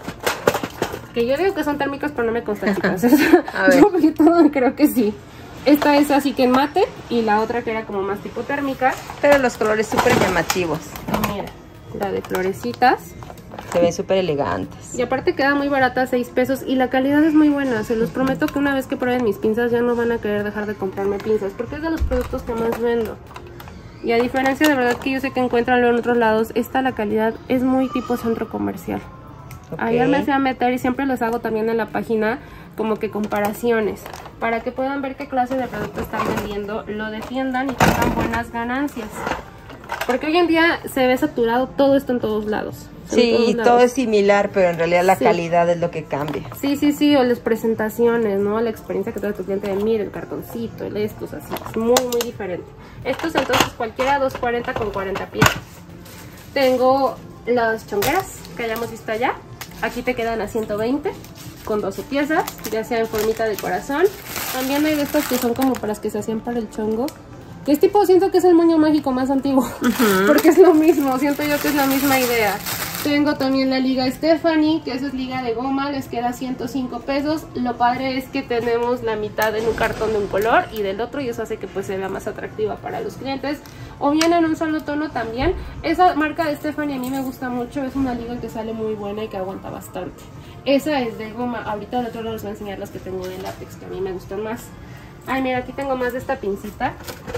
[SPEAKER 2] Que yo digo que son térmicas, pero no me consta, chicas.
[SPEAKER 1] A ver.
[SPEAKER 2] Yo todo creo que sí. Esta es así que en mate, y la otra que era como más tipo térmica.
[SPEAKER 1] Pero los colores súper llamativos.
[SPEAKER 2] Mira, la de florecitas.
[SPEAKER 1] Se ven súper elegantes.
[SPEAKER 2] Y aparte queda muy barata, seis pesos, y la calidad es muy buena. Se los prometo que una vez que prueben mis pinzas ya no van a querer dejar de comprarme pinzas, porque es de los productos que más vendo. Y a diferencia de verdad que yo sé que encuentranlo en otros lados, esta la calidad es muy tipo centro comercial. Okay. Ayer me fui a meter y siempre les hago también en la página como que comparaciones, para que puedan ver qué clase de producto están vendiendo, lo defiendan y tengan buenas ganancias. Porque hoy en día se ve saturado todo esto en todos lados.
[SPEAKER 1] Sí, y todo es similar, pero en realidad la
[SPEAKER 2] sí.
[SPEAKER 1] calidad es lo que cambia.
[SPEAKER 2] Sí, sí, sí, o las presentaciones, ¿no? La experiencia que trae tu cliente de, mira, el cartoncito, el estos, así, es muy, muy diferente. Estos entonces cualquiera dos cuarenta con cuarenta piezas. Tengo las chongueras que hayamos visto allá. Aquí te quedan a ciento veinte con doce piezas, ya sea en formita de corazón. También hay de estas que son como para las que se hacían para el chongo. Que es tipo, siento que es el moño mágico más antiguo. Uh-huh. Porque es lo mismo, siento yo que es la misma idea. Tengo también la liga Stephanie, que eso es liga de goma, les queda ciento cinco pesos. Lo padre es que tenemos la mitad en un cartón de un color y del otro, y eso hace que pues se vea más atractiva para los clientes. O bien en un solo tono también. Esa marca de Stephanie a mí me gusta mucho, es una liga que sale muy buena y que aguanta bastante. Esa es de goma. Ahorita al otro lado les voy a enseñar las que tengo de látex, que a mí me gustan más. Ay, mira, aquí tengo más de esta pincita,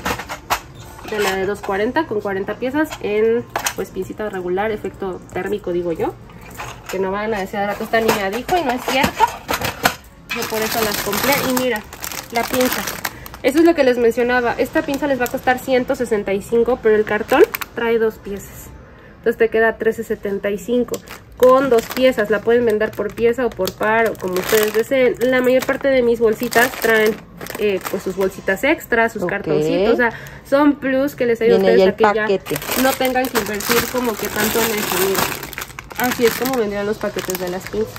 [SPEAKER 2] de la de dos cuarenta con cuarenta piezas en pues pincita regular, efecto térmico digo yo, que no van a decir a la costa ni me dijo, y no es cierto. Yo por eso las compré. Y mira, la pinza, eso es lo que les mencionaba, esta pinza les va a costar ciento sesenta y cinco, pero el cartón trae dos piezas, entonces te queda trece setenta y cinco con dos piezas. La pueden vender por pieza o por par, o como ustedes deseen. La mayor parte de mis bolsitas traen eh, pues sus bolsitas extras, sus okay. cartoncitos, o sea, son plus que les ayuda a ustedes a que paquete. Ya no tengan que invertir como que tanto en eso. Mira, así es como vendrían los paquetes de las pinzas.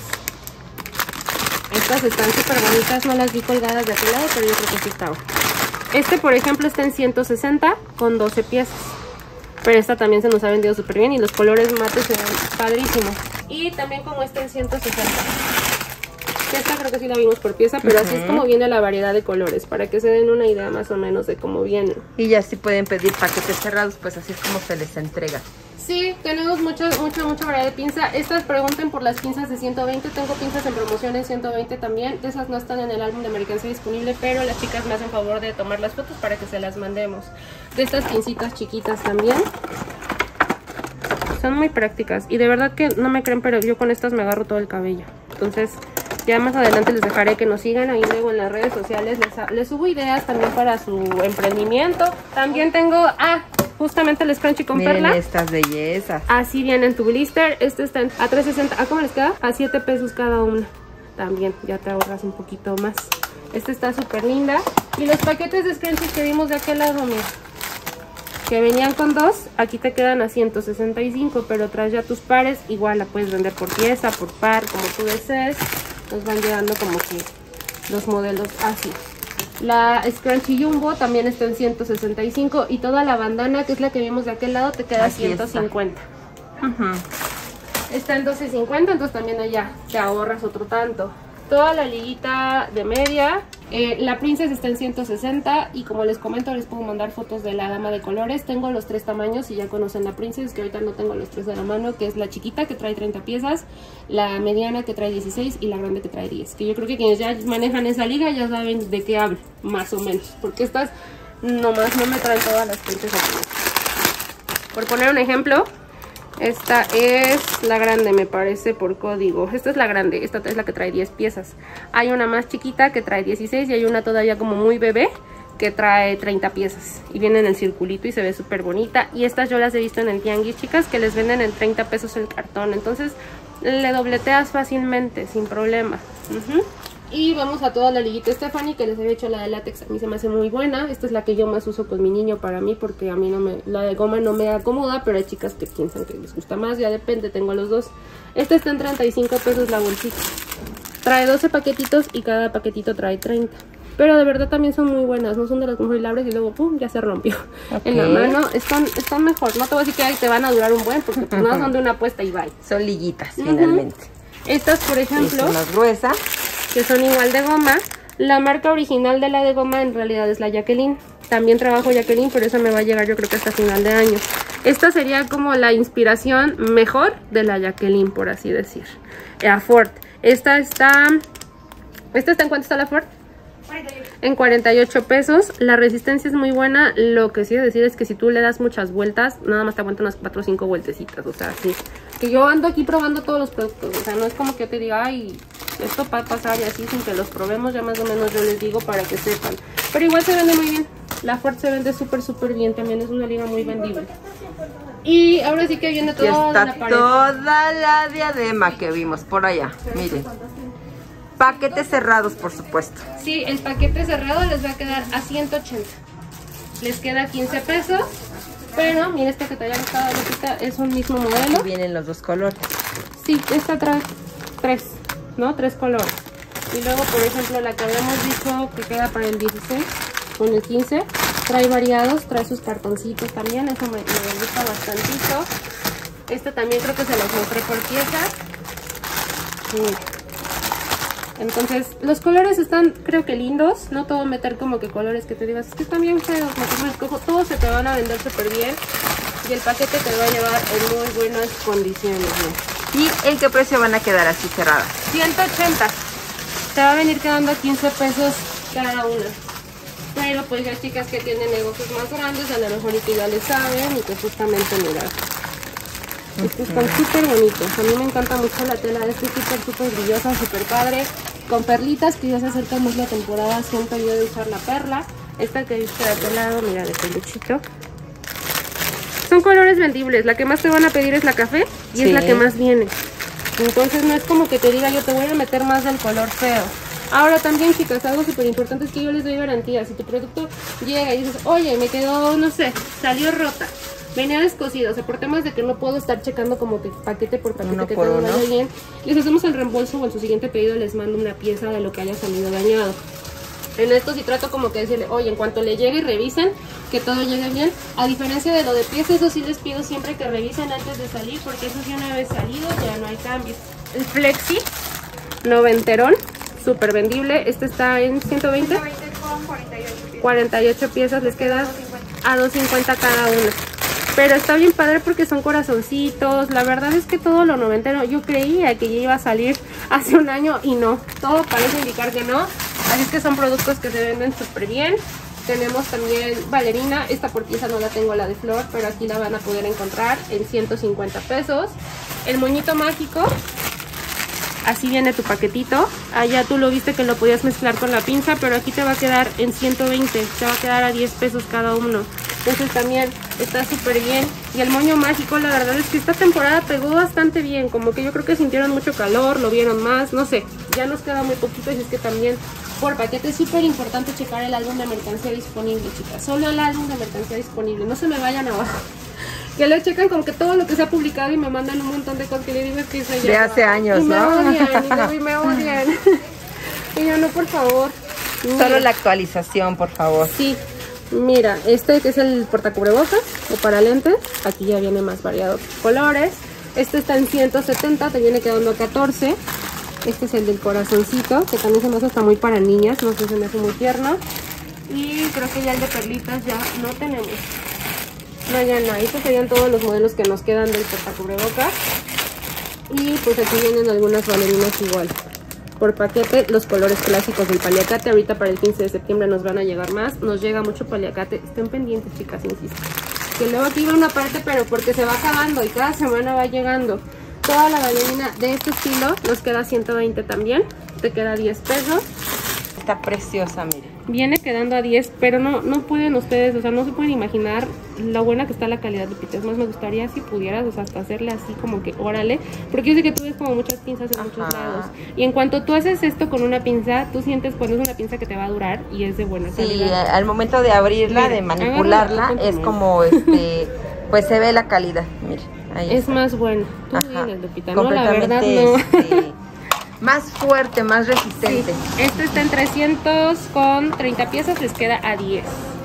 [SPEAKER 2] Estas están súper bonitas, no las vi colgadas de aquel lado, pero yo creo que sí estaba. Este, por ejemplo, está en ciento sesenta con doce piezas. Pero esta también se nos ha vendido súper bien y los colores mates se ven padrísimos. Y también como esta en ciento sesenta. Esta creo que sí la vimos por pieza, pero uh-huh. así es como viene la variedad de colores, para que se den una idea más o menos de cómo vienen.
[SPEAKER 1] Y ya sí pueden pedir paquetes cerrados, pues así es como se les entrega.
[SPEAKER 2] Sí, tenemos mucha, mucha, mucha variedad de pinza. Estas pregunten por las pinzas de ciento veinte. Tengo pinzas en promoción en ciento veinte también. De esas no están en el álbum de mercancía disponible, pero las chicas me hacen favor de tomar las fotos para que se las mandemos. De estas pincitas chiquitas también. Son muy prácticas. Y de verdad que no me creen, pero yo con estas me agarro todo el cabello. Entonces, ya más adelante les dejaré que nos sigan ahí luego en las redes sociales. Les, les subo ideas también para su emprendimiento. También tengo... Ah, justamente el scrunchie con
[SPEAKER 1] Miren
[SPEAKER 2] perla.
[SPEAKER 1] Estas bellezas.
[SPEAKER 2] Así viene en tu blister. Este está en, a tres sesenta. ¿A cómo les queda? A siete pesos cada una. También ya te ahorras un poquito más. Esta está súper linda. Y los paquetes de scrunchies que vimos de aquel lado, mira. que venían con dos, aquí te quedan a ciento sesenta y cinco, pero traes ya tus pares, igual la puedes vender por pieza, por par, como tú desees. Nos van llegando como que los modelos así. La Scrunchy Jumbo también está en ciento sesenta y cinco y toda la bandana, que es la que vimos de aquel lado, te queda a ciento cincuenta. Uh-huh. Está en doce cincuenta, entonces también allá te ahorras otro tanto. Toda la liguita de media, eh, la Princess está en ciento sesenta y como les comento les puedo mandar fotos de la gama de colores. Tengo los tres tamaños y ya conocen la Princess, que ahorita no tengo los tres de la mano, que es la chiquita que trae treinta piezas, la mediana que trae dieciséis y la grande que trae diez. Que yo creo que quienes ya manejan esa liga ya saben de qué hablo, más o menos, porque estas nomás no me traen todas las Princess aquí. Por poner un ejemplo, esta es la grande, me parece, por código. Esta es la grande, esta es la que trae diez piezas. Hay una más chiquita que trae dieciséis y hay una todavía como muy bebé que trae treinta piezas. Y viene en el circulito y se ve súper bonita. Y estas yo las he visto en el tianguis, chicas, que les venden en treinta pesos el cartón. Entonces le dobleteas fácilmente, sin problema. Uh-huh. Y vamos a toda la liguita Stephanie, que les había hecho la de látex. A mí se me hace muy buena. Esta es la que yo más uso con mi niño para mí, porque a mí no me, la de goma no me acomoda, pero hay chicas que piensan que les gusta más. Ya depende, tengo los dos. Esta está en treinta y cinco pesos la bolsita. Trae doce paquetitos y cada paquetito trae treinta. Pero de verdad también son muy buenas, no son de las muy labres y luego pum, ya se rompió. Okay. En la mano están, están mejor. No te voy a decir que ay, te van a durar un buen, porque pues, no son de una apuesta y bye.
[SPEAKER 1] Son liguitas, uh-huh. Finalmente.
[SPEAKER 2] Estas, por ejemplo,
[SPEAKER 1] son más gruesas,
[SPEAKER 2] que son igual de goma. La marca original de la de goma en realidad es la Jacqueline. También trabajo Jacqueline, pero esa me va a llegar yo creo que hasta final de año. Esta sería como la inspiración mejor de la Jacqueline, por así decir. La Ford. Esta está... ¿Esta está en cuánto está la Ford? En cuarenta y ocho pesos. La resistencia es muy buena. Lo que sí es decir es que si tú le das muchas vueltas, nada más te aguanta unas cuatro o cinco vueltecitas. O sea, sí. Que yo ando aquí probando todos los productos. O sea, no es como que yo te diga, ay, esto va a pasar y así, sin que los probemos. Ya más o menos yo les digo para que sepan. Pero igual se vende muy bien. La Ford se vende súper, súper bien. También es una liga muy vendible. Y ahora sí que viene toda
[SPEAKER 1] está
[SPEAKER 2] la pared.
[SPEAKER 1] Toda la diadema que vimos por allá. Miren. Paquetes cerrados, por supuesto.
[SPEAKER 2] Sí, el paquete cerrado les va a quedar a ciento ochenta. Les queda quince pesos. Pero, mira, este que te haya gustado, Lupita, es un mismo modelo.
[SPEAKER 1] Y vienen los dos colores.
[SPEAKER 2] Sí, esta trae tres, ¿no? Tres colores. Y luego, por ejemplo, la que habíamos dicho que queda para el dieciséis con el quince. Trae variados, trae sus cartoncitos también. Eso me, me gusta bastantito. Este también creo que se los mostré por piezas. Mira. Entonces, los colores están, creo que lindos. No te voy a meter como que colores que te digas, es que están bien feos. Mejor me escojo, todos se te van a vender súper bien. Y el paquete te va a llevar en muy buenas condiciones, ¿no?
[SPEAKER 1] ¿Y en qué precio van a quedar así cerradas?
[SPEAKER 2] ciento ochenta. Te va a venir quedando quince pesos cada una. Pero pues ya chicas que tienen negocios más grandes, a lo mejor y que ya les saben y que justamente mirar. Estos están súper bonitos. A mí me encanta mucho la tela de este, súper, súper brillosa, súper padre. Con perlitas, que ya se acerca más la temporada, siento yo de usar la perla. Esta que viste de aquel lado, mira, de peluchito. Son colores vendibles. La que más te van a pedir es la café y sí, es la que más viene. Entonces no es como que te diga yo te voy a meter más del color feo. Ahora también, chicas, algo súper importante es que yo les doy garantía. Si tu producto llega y dices, oye, me quedó, no sé, salió rota, venía descosido, o sea, por temas de que no puedo estar checando como que paquete por paquete uno que todo vaya bien, les hacemos el reembolso o en su siguiente pedido les mando una pieza de lo que haya salido dañado. En esto sí trato como que decirle, oye, en cuanto le llegue revisen que todo llegue bien. A diferencia de lo de piezas, eso sí les pido siempre que revisen antes de salir, porque eso sí una vez salido ya no hay cambios. El Flexi noventerón, súper vendible. Este está en ciento veinte.
[SPEAKER 3] ciento veinte con cuarenta y ocho piezas.
[SPEAKER 2] cuarenta y ocho piezas, les queda a dos cincuenta cada una. Pero está bien padre porque son corazoncitos. La verdad es que todo lo noventero, yo creía que ya iba a salir hace un año y no. Todo parece indicar que no. Así es que son productos que se venden súper bien. Tenemos también Valerina. Esta por pieza no la tengo, la de flor, pero aquí la van a poder encontrar en ciento cincuenta pesos. El moñito mágico. Así viene tu paquetito. Allá tú lo viste que lo podías mezclar con la pinza, pero aquí te va a quedar en ciento veinte. Te va a quedar a diez pesos cada uno. Entonces también está súper bien. Y el moño mágico, la verdad es que esta temporada pegó bastante bien. Como que yo creo que sintieron mucho calor, lo vieron más, no sé. Ya nos queda muy poquito y es que también por paquete. Es súper importante checar el álbum de mercancía disponible, chicas. Solo el álbum de mercancía disponible. No se me vayan abajo. Que lo checan como que todo lo que se ha publicado y me mandan un montón de cosas que le digo que soy
[SPEAKER 1] de hace años,
[SPEAKER 2] y
[SPEAKER 1] ¿no?
[SPEAKER 2] Me odian, y, luego, y me odian. Y yo, no, por favor.
[SPEAKER 1] Solo mira. La actualización, por favor.
[SPEAKER 2] Sí. Mira, este que es el portacubrebocas o para lentes. Aquí ya viene más variados colores. Este está en ciento setenta, te viene quedando a catorce. Este es el del corazoncito, que también se me hace hasta muy para niñas, no sé, se me hace muy tierno. Y creo que ya el de perlitas ya no tenemos. No, ya no, estos serían todos los modelos que nos quedan del portacubrebocas. Y pues aquí vienen algunas bailarinas igual. Por paquete, los colores clásicos del paliacate. Ahorita para el quince de septiembre nos van a llegar más. Nos llega mucho paliacate. Estén pendientes, chicas, insisto. Que luego aquí va una parte, pero porque se va acabando y cada semana va llegando. Toda la bailarina de este estilo nos queda ciento veinte también. Te queda diez pesos.
[SPEAKER 1] Está preciosa, mire.
[SPEAKER 2] Viene quedando a diez, pero no, no pueden ustedes, o sea, no se pueden imaginar lo buena que está la calidad de Lupita. Es más, me gustaría si pudieras, o sea, hasta hacerle así como que, órale, porque yo sé que tú ves como muchas pinzas en Ajá. muchos lados. Y en cuanto tú haces esto con una pinza, tú sientes cuando es una pinza que te va a durar y es de buena calidad.
[SPEAKER 1] Sí, al momento de abrirla, mira, de manipularla, es como, este, pues se ve la calidad, mire. Ahí
[SPEAKER 2] es
[SPEAKER 1] está.
[SPEAKER 2] más bueno. Tú vienes, Lupita, no, la verdad no.
[SPEAKER 1] Este, más fuerte, más resistente.
[SPEAKER 2] Sí. Este está en trescientos con treinta piezas, les queda a diez.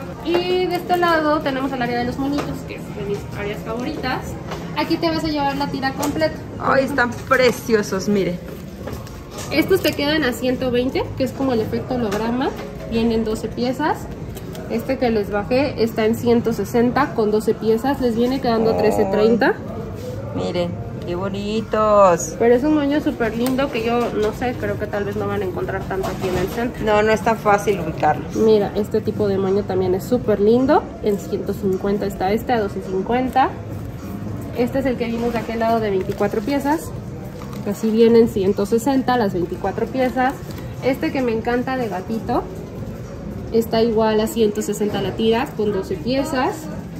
[SPEAKER 2] Y de este lado tenemos el área de los monitos, que es de mis áreas favoritas. Aquí te vas a llevar la tira completa.
[SPEAKER 1] Ay, están preciosos, mire.
[SPEAKER 2] Estos te quedan a ciento veinte, que es como el efecto holograma. Vienen doce piezas. Este que les bajé está en ciento sesenta con doce piezas. Les viene quedando trece treinta.
[SPEAKER 1] Miren, qué bonitos.
[SPEAKER 2] Pero es un moño súper lindo que yo no sé, creo que tal vez no van a encontrar tanto aquí en el centro.
[SPEAKER 1] No, no es tan fácil ubicarlos.
[SPEAKER 2] Mira, este tipo de moño también es súper lindo. En ciento cincuenta está este, a doce cincuenta. Este es el que vimos de aquel lado de veinticuatro piezas. Así vienen ciento sesenta las veinticuatro piezas. Este que me encanta de gatito está igual a ciento sesenta la tira con doce piezas.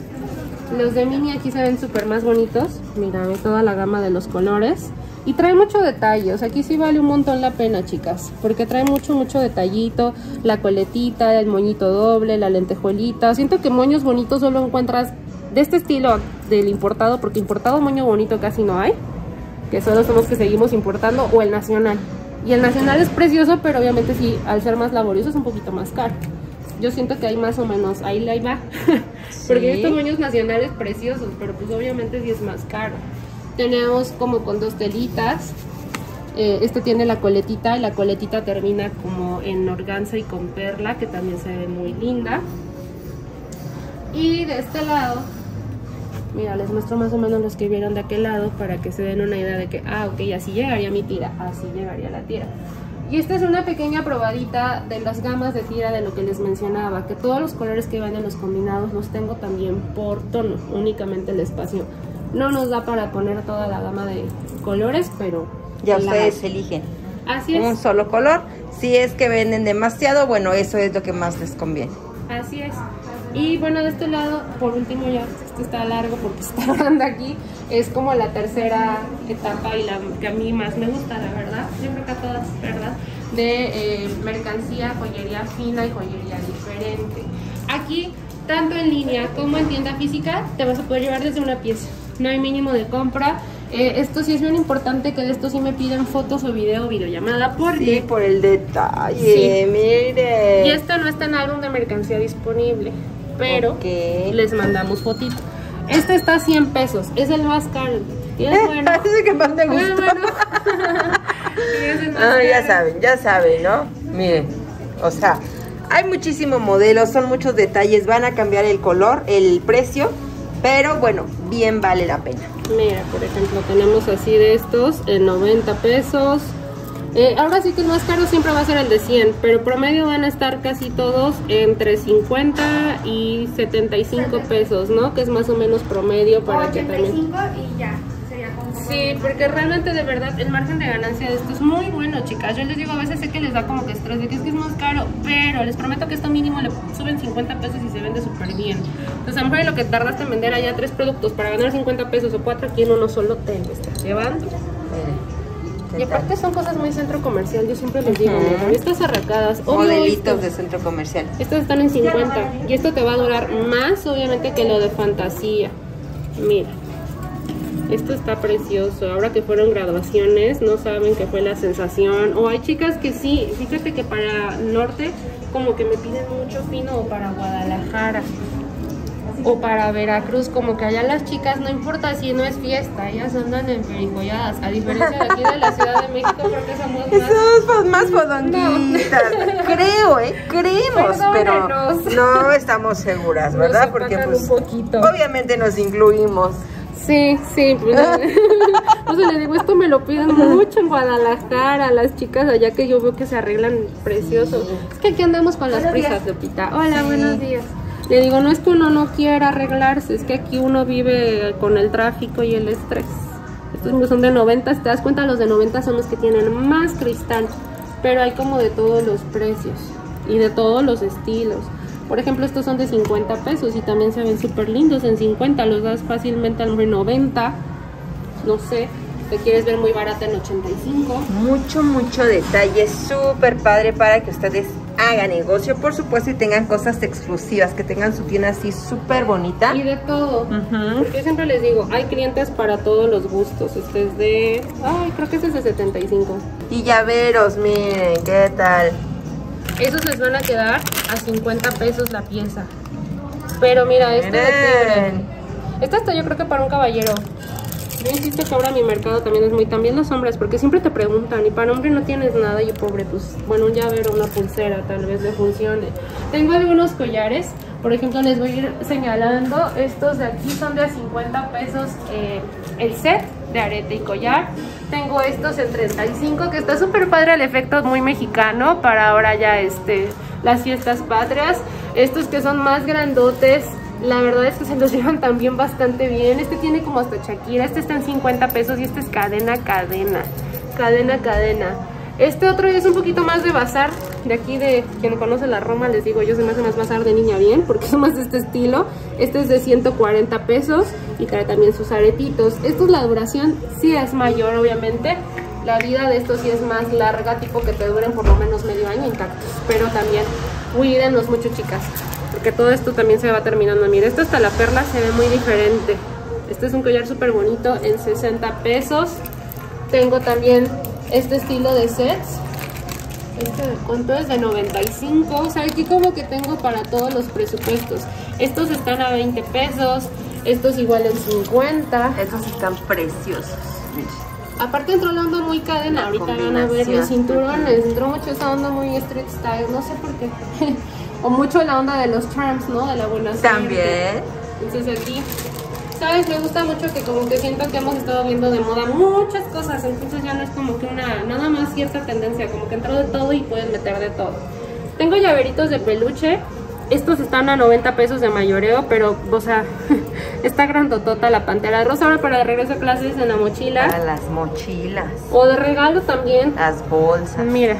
[SPEAKER 2] Los de mini aquí se ven súper más bonitos. Mira, ve toda la gama de los colores. Y trae mucho detalle. O sea, aquí sí vale un montón la pena, chicas. Porque trae mucho, mucho detallito. La coletita, el moñito doble, la lentejuelita. Siento que moños bonitos solo encuentras de este estilo del importado. Porque importado moño bonito casi no hay. Que solo somos que seguimos importando. O el nacional. Y el nacional es precioso, pero obviamente sí, al ser más laborioso es un poquito más caro. Yo siento que hay más o menos, ahí la iba. Sí. Porque hay estos moños nacionales preciosos, pero pues obviamente sí es más caro. Tenemos como con dos telitas. Eh, este tiene la coletita y la coletita termina como en organza y con perla, que también se ve muy linda. Y de este lado, mira, les muestro más o menos los que vieron de aquel lado para que se den una idea de que, ah, ok, así llegaría mi tira, así llegaría la tira. Y esta es una pequeña probadita de las gamas de tira de lo que les mencionaba, que todos los colores que van en los combinados los tengo también por tono, únicamente el espacio no nos da para poner toda la gama de colores, pero
[SPEAKER 1] ya ustedes eligen.
[SPEAKER 2] Así es.
[SPEAKER 1] Un solo color. Si es que venden demasiado, bueno, eso es lo que más les conviene.
[SPEAKER 2] Así es. Y bueno, de este lado, por último ya, este está largo porque se está dando aquí, es como la tercera etapa y la que a mí más me gusta, la verdad, yo creo que a todas, ¿verdad? De eh, mercancía, joyería fina y joyería diferente. Aquí, tanto en línea como en tienda física, te vas a poder llevar desde una pieza, no hay mínimo de compra. Eh, esto sí es bien importante, que de esto sí me piden fotos o video o videollamada porque...
[SPEAKER 1] Sí, por el detalle,
[SPEAKER 2] sí.
[SPEAKER 1] Mire.
[SPEAKER 2] Y esto no está en álbum de mercancía disponible, pero okay, les mandamos fotito. Este está a cien pesos, es el más caro. ¿Y es bueno?
[SPEAKER 1] Es el que más te gustó. Bueno.
[SPEAKER 2] Sí, es
[SPEAKER 1] ah, ya saben, ya saben, ¿no? Miren, o sea, hay muchísimos modelos, son muchos detalles, van a cambiar el color, el precio, pero bueno, bien vale la pena.
[SPEAKER 2] Mira, por ejemplo, tenemos así de estos en noventa pesos. Eh, ahora sí que el más caro siempre va a ser el de cien, pero promedio van a estar casi todos entre cincuenta y setenta y cinco pesos, ¿no? Que es más o menos promedio para
[SPEAKER 3] ochenta y cinco
[SPEAKER 2] que también...
[SPEAKER 3] y ya, sería como...
[SPEAKER 2] Sí, porque realmente de verdad el margen de ganancia de esto es muy bueno, chicas. Yo les digo, a veces sé que les da como que estrés de que es que es más caro, pero les prometo que esto mínimo le suben cincuenta pesos y se vende súper bien. Entonces a lo mejor lo que tardaste en vender allá tres productos para ganar cincuenta pesos o cuatro, aquí en uno solo te lo estás llevando. Y aparte son cosas muy centro comercial, yo siempre les digo,
[SPEAKER 1] uh-huh.
[SPEAKER 2] estas arracadas,
[SPEAKER 1] modelitos de centro comercial.
[SPEAKER 2] Estas están en cincuenta y esto te va a durar más obviamente que lo de fantasía. Mira, esto está precioso. Ahora que fueron graduaciones, no saben qué fue la sensación. O hay chicas que sí, fíjate que para norte como que me piden mucho fino, o para Guadalajara o para Veracruz, como que allá las chicas no importa si no es fiesta, ellas andan en perijolladas, a diferencia de aquí de la Ciudad de México, creo que somos más...
[SPEAKER 1] Somos más fodonguitas, no. Creo, eh, creemos,
[SPEAKER 2] Perdónenos.
[SPEAKER 1] Pero no estamos seguras, ¿verdad? Porque pues
[SPEAKER 2] un poquito.
[SPEAKER 1] Obviamente nos incluimos.
[SPEAKER 2] Sí, sí, pues o sea, le digo, esto me lo piden mucho en Guadalajara, las chicas allá que yo veo que se arreglan precioso. Es que aquí andamos con las prisas, Lupita. Hola, sí. Buenos días. Le digo, no es que uno no quiera arreglarse, es que aquí uno vive con el tráfico y el estrés. Estos son de noventa, si te das cuenta, los de noventa son los que tienen más cristal, pero hay como de todos los precios y de todos los estilos. Por ejemplo, estos son de cincuenta pesos y también se ven súper lindos en cincuenta, los das fácilmente al noventa, no sé, te quieres ver muy barata en ochenta y cinco.
[SPEAKER 1] Mucho, mucho detalle, súper padre para que ustedes hagan negocio, por supuesto, y tengan cosas exclusivas, que tengan su tienda así súper bonita.
[SPEAKER 2] Y de todo,
[SPEAKER 1] uh-huh.
[SPEAKER 2] Porque yo siempre les digo, hay clientes para todos los gustos. Este es de, ay, creo que este es de setenta y cinco.
[SPEAKER 1] Y llaveros, miren, ¿qué tal?
[SPEAKER 2] Esos les van a quedar a cincuenta pesos la pieza. Pero mira, este de tigre. Este está yo creo que para un caballero. Yo insisto que ahora mi mercado también es muy... También los hombres, porque siempre te preguntan, y para hombre no tienes nada, y pobre, pues, bueno, un llavero, una pulsera, tal vez le funcione. Tengo algunos collares, por ejemplo, les voy a ir señalando. Estos de aquí son de a cincuenta pesos eh, el set de arete y collar. Tengo estos en treinta y cinco, que está súper padre el efecto, muy mexicano para ahora ya este las fiestas patrias. Estos que son más grandotes, la verdad es que se los llevan también bastante bien. Este tiene como hasta Shakira, este está en cincuenta pesos y este es cadena, cadena, cadena, cadena. Este otro es un poquito más de bazar, de aquí de quien conoce la Roma, les digo yo, se me hace más bazar de niña bien, porque son más de este estilo. Este es de ciento cuarenta pesos y trae también sus aretitos. Esto es la duración, sí es mayor obviamente. La vida de estos sí es más larga, tipo que te duren por lo menos medio año intactos. Pero también cuídenlos mucho, chicas, porque todo esto también se va terminando. Mira, esto hasta la perla se ve muy diferente. Este es un collar súper bonito en sesenta pesos. Tengo también este estilo de sets. Este de cuánto es, de noventa y cinco. O sea, aquí como que tengo para todos los presupuestos. Estos están a veinte pesos. Estos igual en cincuenta.
[SPEAKER 1] Estos están preciosos.
[SPEAKER 2] Aparte entró la onda muy cadena. Ahorita van a ver los cinturones. Entró mucho esa onda muy street style. No sé por qué. O mucho la onda de los charms, ¿no? De la buena suerte.
[SPEAKER 1] También.
[SPEAKER 2] Entonces aquí, ¿sabes? Me gusta mucho que como que siento que hemos estado viendo de moda muchas cosas. Entonces ya no es como que una, nada más cierta tendencia. Como que entró de todo y puedes meter de todo. Tengo llaveritos de peluche. Estos están a noventa pesos de mayoreo, pero, o sea, está grandotota la pantera rosa. Ahora para el regreso a clases en la mochila.
[SPEAKER 1] Para las mochilas.
[SPEAKER 2] O de regalo también.
[SPEAKER 1] Las bolsas.
[SPEAKER 2] Mira,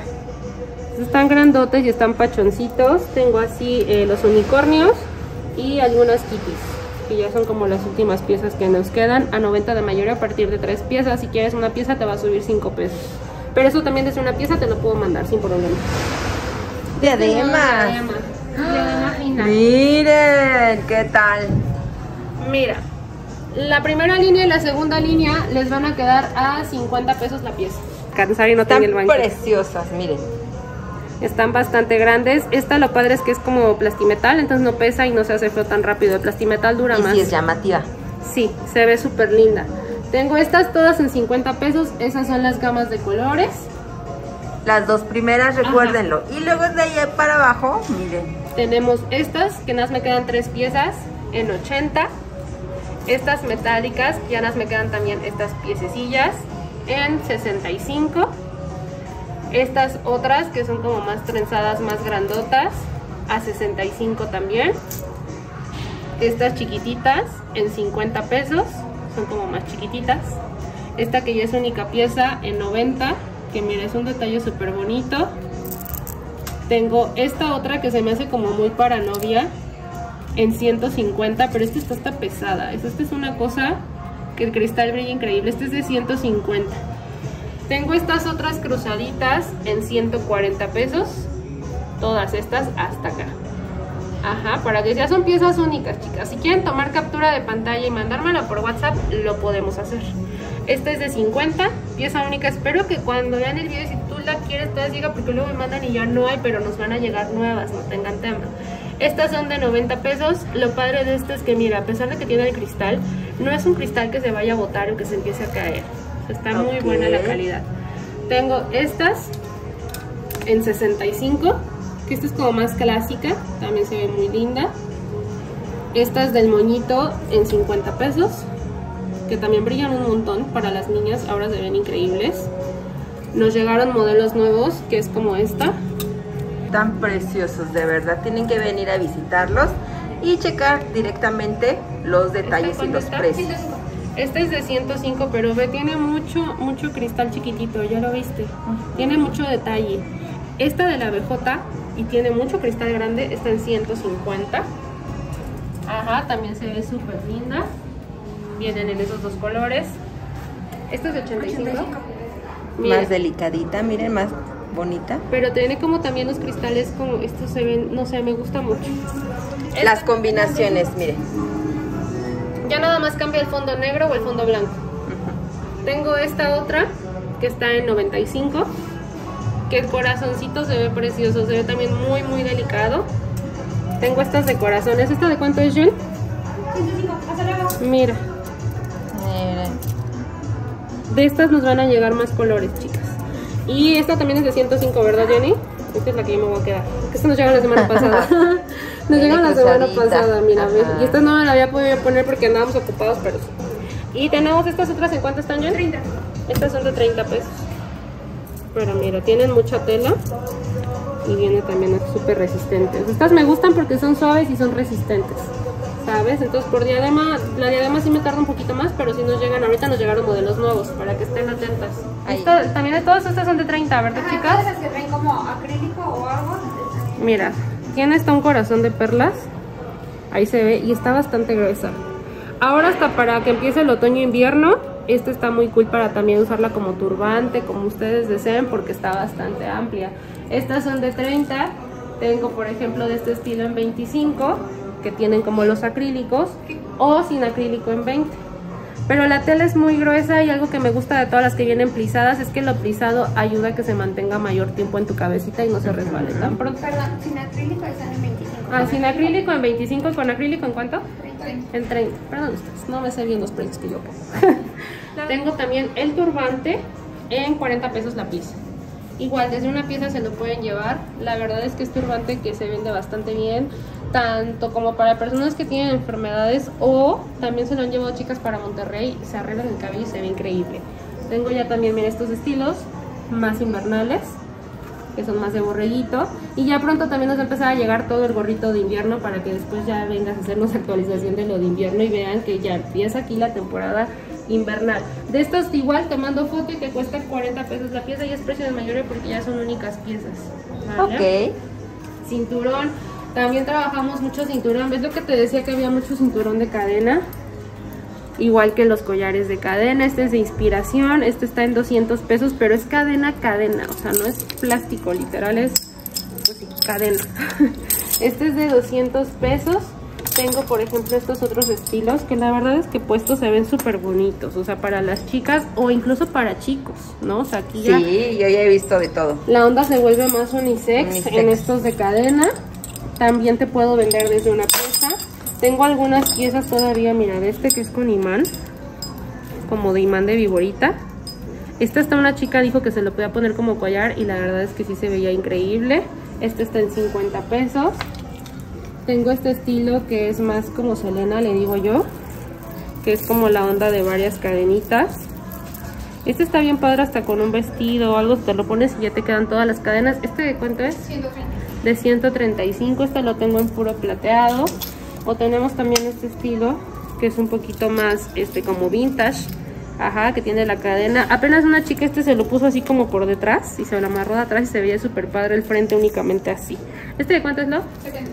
[SPEAKER 2] están grandotes y están pachoncitos. Tengo así eh, los unicornios y algunas kitties, que ya son como las últimas piezas que nos quedan. A noventa de mayoreo a partir de tres piezas. Si quieres una pieza te va a subir cinco pesos. Pero eso también desde una pieza te lo puedo mandar sin problema.
[SPEAKER 1] Diademas.
[SPEAKER 2] Diadema. Diadema fina.
[SPEAKER 1] Miren, ¿qué tal?
[SPEAKER 2] Mira, la primera línea y la segunda línea les van a quedar a cincuenta pesos la pieza. Cansar y no tenga el banco.
[SPEAKER 1] Preciosas, miren.
[SPEAKER 2] Están bastante grandes. Esta lo padre es que es como plastimetal, entonces no pesa y no se hace feo tan rápido. El plastimetal dura
[SPEAKER 1] y
[SPEAKER 2] más.
[SPEAKER 1] Sí, es llamativa.
[SPEAKER 2] Sí, se ve súper linda. Tengo estas todas en cincuenta pesos. Esas son las gamas de colores.
[SPEAKER 1] Las dos primeras, recuérdenlo. Ajá. Y luego de ahí para abajo, miren.
[SPEAKER 2] Tenemos estas, que nada más me quedan tres piezas, en ochenta. Estas metálicas, ya nada más me quedan también estas piececillas, en sesenta y cinco. Estas otras, que son como más trenzadas, más grandotas, a sesenta y cinco también. Estas chiquititas, en cincuenta pesos, son como más chiquititas. Esta que ya es única pieza, en noventa, que mira, es un detalle súper bonito. Tengo esta otra que se me hace como muy para novia, en ciento cincuenta, pero esta está, está pesada. Esta es una cosa que el cristal brilla increíble. Este es de ciento cincuenta. Tengo estas otras cruzaditas en ciento cuarenta pesos. Todas estas hasta acá. Ajá, para que ya son piezas únicas, chicas. Si quieren tomar captura de pantalla y mandármela por WhatsApp, lo podemos hacer. Esta es de cincuenta, pieza única. Espero que cuando vean el video, si tú la quieres, todas llega, porque luego me mandan y ya no hay, pero nos van a llegar nuevas, no tengan tema. Estas son de noventa pesos. Lo padre de esto es que, mira, a pesar de que tiene el cristal, no es un cristal que se vaya a botar o que se empiece a caer. Está okay. Muy buena la calidad. Tengo estas en sesenta y cinco, que esta es como más clásica, también se ve muy linda. Estas del moñito en cincuenta pesos, que también brillan un montón para las niñas, ahora se ven increíbles. Nos llegaron modelos nuevos, que es como esta.
[SPEAKER 1] Tan preciosos, de verdad, tienen que venir a visitarlos y checar directamente los detalles y los precios.
[SPEAKER 2] Este es de ciento cinco, pero ve, tiene mucho, mucho cristal chiquitito, ya lo viste. Tiene mucho detalle. Esta de la B J y tiene mucho cristal grande, está en ciento cincuenta. Ajá, también se ve súper linda. Vienen en esos dos colores. Esta es de ochenta y cinco.
[SPEAKER 1] Miren. Más delicadita, miren, más bonita.
[SPEAKER 2] Pero tiene como también los cristales, como estos se ven, no sé, me gusta mucho.
[SPEAKER 1] Las Esta, combinaciones, miren.
[SPEAKER 2] Ya nada más cambia el fondo negro o el fondo blanco. Uh-huh. Tengo esta otra que está en noventa y cinco. Que el corazoncito se ve precioso, se ve también muy muy delicado. Tengo estas de corazones. ¿Esta de cuánto es, Jun? Mira. Mira. De estas nos van a llegar más colores, chicas. Y esta también es de ciento cinco, ¿verdad, Jenny? Esta es la que yo me voy a quedar. Que esta nos llegó la semana pasada. Nos llegó la semana pasada, mira. ¿Ves? Y esta no me la había podido poner porque andábamos ocupados, pero sí. Y tenemos estas otras, ¿en cuánto están, Jenny?
[SPEAKER 3] treinta.
[SPEAKER 2] Estas son de treinta pesos. Pero mira, tienen mucha tela y viene también súper resistentes. Estas me gustan porque son suaves y son resistentes, ¿sabes? Entonces por diadema, la diadema sí me tarda un poquito más, pero si nos llegan, ahorita nos llegaron modelos nuevos para que estén atentas. Esta, también de todas estas son de treinta, ¿verdad,
[SPEAKER 3] Ajá,
[SPEAKER 2] chicas?
[SPEAKER 3] todas las que traen como acrílico o algo.
[SPEAKER 2] Mira, tiene hasta un corazón de perlas, ahí se ve, y está bastante gruesa. Ahora hasta para que empiece el otoño-invierno, esta está muy cool para también usarla como turbante, como ustedes deseen, porque está bastante amplia. Estas son de treinta, tengo por ejemplo de este estilo en veinticinco, que tienen como los acrílicos, o sin acrílico en veinte. Pero la tela es muy gruesa y algo que me gusta de todas las que vienen plisadas es que lo plisado ayuda a que se mantenga mayor tiempo en tu cabecita y no se resbale tan pronto.
[SPEAKER 3] Perdón, sin acrílico están en veinticinco.
[SPEAKER 2] Ah, sin acrílico en veinticinco, ¿y con acrílico en cuánto?
[SPEAKER 3] treinta.
[SPEAKER 2] En treinta, perdón ustedes, no me sé bien los precios que yo pongo. Tengo también el turbante en cuarenta pesos la pieza. Igual, desde una pieza se lo pueden llevar. La verdad es que es turbante que se vende bastante bien, tanto como para personas que tienen enfermedades, o también se lo han llevado chicas para Monterrey, se arreglan el cabello y se ve increíble. Tengo ya también, miren, estos estilos más invernales, que son más de borreguito, y ya pronto también nos va a empezar a llegar todo el gorrito de invierno para que después ya vengas a hacernos actualización de lo de invierno y vean que ya empieza aquí la temporada invernal. De estos igual te mando foto y te cuesta cuarenta pesos la pieza y es precio de mayoría porque ya son únicas piezas, ¿vale?
[SPEAKER 1] Ok.
[SPEAKER 2] Cinturón, también trabajamos mucho cinturón. ¿Ves lo que te decía que había mucho cinturón de cadena? Igual que los collares de cadena. Este es de inspiración, este está en doscientos pesos, pero es cadena, cadena, o sea, no es plástico, literal es, pues sí, cadena. Este es de doscientos pesos. Tengo, por ejemplo, estos otros estilos que la verdad es que puestos se ven súper bonitos, o sea, para las chicas o incluso para chicos, ¿no? O sea, aquí ya...
[SPEAKER 1] Sí, yo ya he visto de todo.
[SPEAKER 2] La onda se vuelve más unisex,
[SPEAKER 1] unisex
[SPEAKER 2] en estos de cadena. También te puedo vender desde una pieza. Tengo algunas piezas todavía, mira, de este que es con imán, como de imán de viborita. Esta está, una chica dijo que se lo podía poner como collar y la verdad es que sí se veía increíble. Este está en cincuenta pesos. Tengo este estilo que es más como Selena, le digo yo, que es como la onda de varias cadenitas. Este está bien padre hasta con un vestido o algo, te lo pones y ya te quedan todas las cadenas. ¿Este de cuánto es?
[SPEAKER 3] ciento treinta.
[SPEAKER 2] De ciento treinta y cinco, este lo tengo en puro plateado. O tenemos también este estilo que es un poquito más este como vintage. Ajá, que tiene la cadena. Apenas una chica este se lo puso así como por detrás y se lo amarró de atrás y se veía súper padre el frente únicamente así. ¿Este de cuánto es, lo?
[SPEAKER 3] setenta.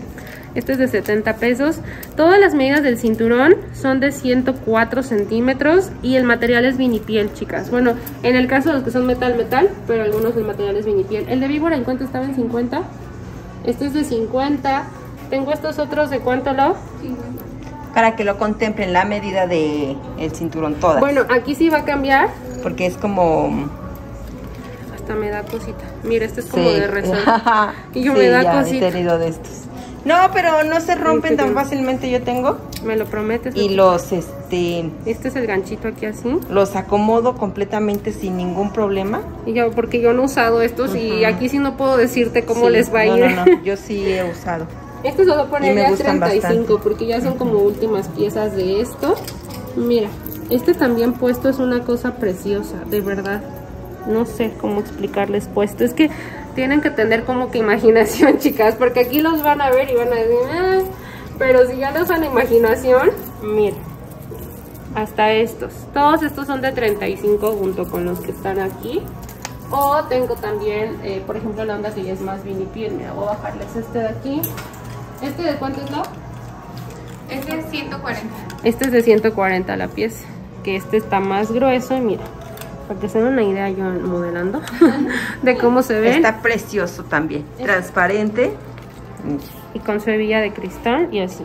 [SPEAKER 2] Este es de setenta pesos. Todas las medidas del cinturón son de ciento cuatro centímetros y el material es vinipiel, chicas. Bueno, en el caso de los que son metal, metal, pero algunos del material es vinipiel. El de víbora, ¿en cuánto estaba? En cincuenta. Este es de cincuenta. Tengo estos otros, ¿de cuánto, Lau?
[SPEAKER 1] cincuenta. Para que lo contemplen la medida de el cinturón toda.
[SPEAKER 2] Bueno, aquí sí va a cambiar.
[SPEAKER 1] Porque es como...
[SPEAKER 2] Hasta me da cosita. Mira, este es como
[SPEAKER 1] sí.
[SPEAKER 2] de resorte. Y yo
[SPEAKER 1] sí,
[SPEAKER 2] me da
[SPEAKER 1] ya
[SPEAKER 2] cosita.
[SPEAKER 1] he tenido de estos. No, pero no se rompen tan fácilmente, yo tengo.
[SPEAKER 2] ¿Me lo prometes?
[SPEAKER 1] Y los, este...
[SPEAKER 2] Este es el ganchito aquí así.
[SPEAKER 1] Los acomodo completamente sin ningún problema.
[SPEAKER 2] Y yo, porque yo no he usado estos, uh-huh. y aquí sí no puedo decirte cómo
[SPEAKER 1] sí,
[SPEAKER 2] les va a
[SPEAKER 1] no,
[SPEAKER 2] ir.
[SPEAKER 1] No, no, yo sí he usado.
[SPEAKER 2] Este se va a poner ya treinta y cinco,
[SPEAKER 1] bastante.
[SPEAKER 2] porque ya son como últimas piezas de esto. Mira, este también puesto es una cosa preciosa, de verdad. No sé cómo explicarles puesto. Es que tienen que tener como que imaginación, chicas, porque aquí los van a ver y van a decir, ah, pero si ya no usan imaginación, miren, hasta estos. Todos estos son de treinta y cinco junto con los que están aquí. O tengo también, eh, por ejemplo, la onda que ya es más vinipiel. Mira, voy a bajarles este de aquí. ¿Este de cuánto es, no?
[SPEAKER 3] Este es ciento cuarenta.
[SPEAKER 2] Este es de ciento cuarenta la pieza. Que este está más grueso y mira, para que se den una idea yo modelando de cómo se ve.
[SPEAKER 1] Está precioso también, es transparente.
[SPEAKER 2] Y con su hebilla de cristal y así.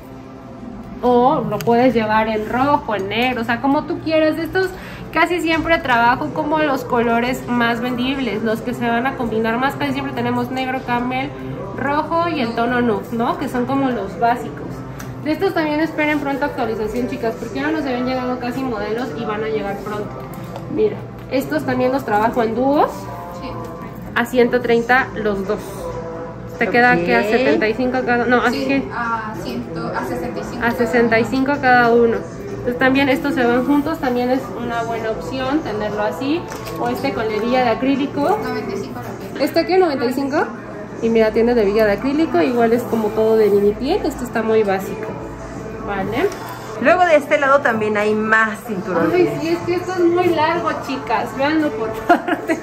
[SPEAKER 2] O lo puedes llevar en rojo, en negro, o sea, como tú quieras. Estos casi siempre trabajo como los colores más vendibles, los que se van a combinar más. Casi siempre tenemos negro, camel, rojo y el tono nude, ¿no? Que son como los básicos. De estos también esperen pronto actualización, chicas, porque ya nos habían llegado casi modelos y van a llegar pronto. Mira, estos también los trabajo en dúos, sí. A ciento treinta los dos. Te queda okay. Que a setenta y cinco cada uno. No,
[SPEAKER 3] sí,
[SPEAKER 2] así que
[SPEAKER 3] a, cien, a sesenta y cinco.
[SPEAKER 2] A sesenta y cinco cada uno. Entonces también estos se van juntos, también es una buena opción tenerlo así. O este con hebilla de acrílico.
[SPEAKER 3] noventa y cinco la pieza.
[SPEAKER 2] ¿Este qué? ¿noventa y cinco? Y mira, tiene de hebilla de acrílico, igual es como todo de vinipiel. Este está muy básico. Vale.
[SPEAKER 1] Luego de este lado también hay más cinturones.
[SPEAKER 2] Ay, sí, es que esto es muy largo, chicas. Véanlo por parte.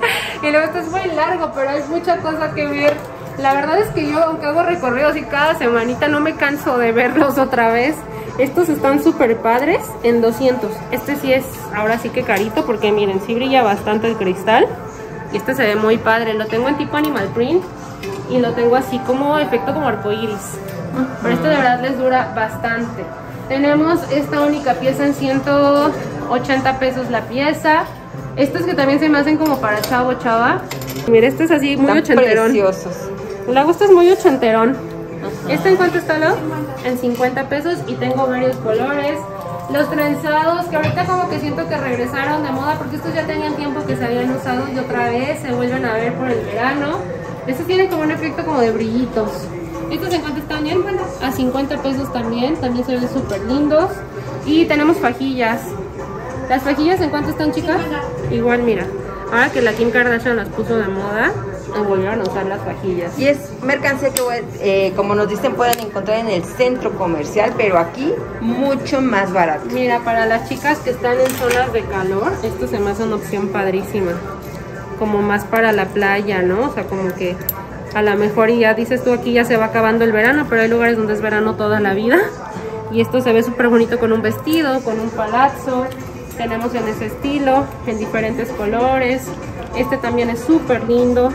[SPEAKER 2] Y luego esto es muy largo, pero hay mucha cosa que ver. La verdad es que yo, aunque hago recorridos y cada semanita, no me canso de verlos otra vez. Estos están súper padres en doscientos. Este sí es ahora sí que carito, porque miren, sí brilla bastante el cristal. Y este se ve muy padre. Lo tengo en tipo animal print y lo tengo así como efecto como arcoiris. Pero este de verdad les dura bastante. Tenemos esta única pieza en ciento ochenta pesos la pieza. Estos que también se me hacen como para chavo, chava. Mira, este es así muy
[SPEAKER 1] están
[SPEAKER 2] ochenterón.
[SPEAKER 1] Preciosos.
[SPEAKER 2] La gusta es muy ochenterón.
[SPEAKER 1] Ajá.
[SPEAKER 2] ¿Este en cuánto está, Lo? En cincuenta pesos y tengo varios colores. Los trenzados, que ahorita como que siento que regresaron de moda, porque estos ya tenían tiempo que se habían usado y otra vez se vuelven a ver por el verano. Estos tienen como un efecto como de brillitos. ¿Estos en cuánto están, bien? A cincuenta pesos también, también se ven súper lindos. Y tenemos fajillas. ¿Las fajillas en cuánto están, chicas? Igual, mira, ahora que la Kim Kardashian las puso de moda, volvieron a usar las vajillas.
[SPEAKER 1] Y es mercancía que, eh, como nos dicen, pueden encontrar en el centro comercial, pero aquí mucho más barato.
[SPEAKER 2] Mira, para las chicas que están en zonas de calor, esto se me hace una opción padrísima. Como más para la playa, ¿no? O sea, como que a lo mejor ya dices tú, aquí ya se va acabando el verano, pero hay lugares donde es verano toda la vida. Y esto se ve súper bonito con un vestido, con un palazzo. Tenemos en ese estilo, en diferentes colores. Este también es súper lindo.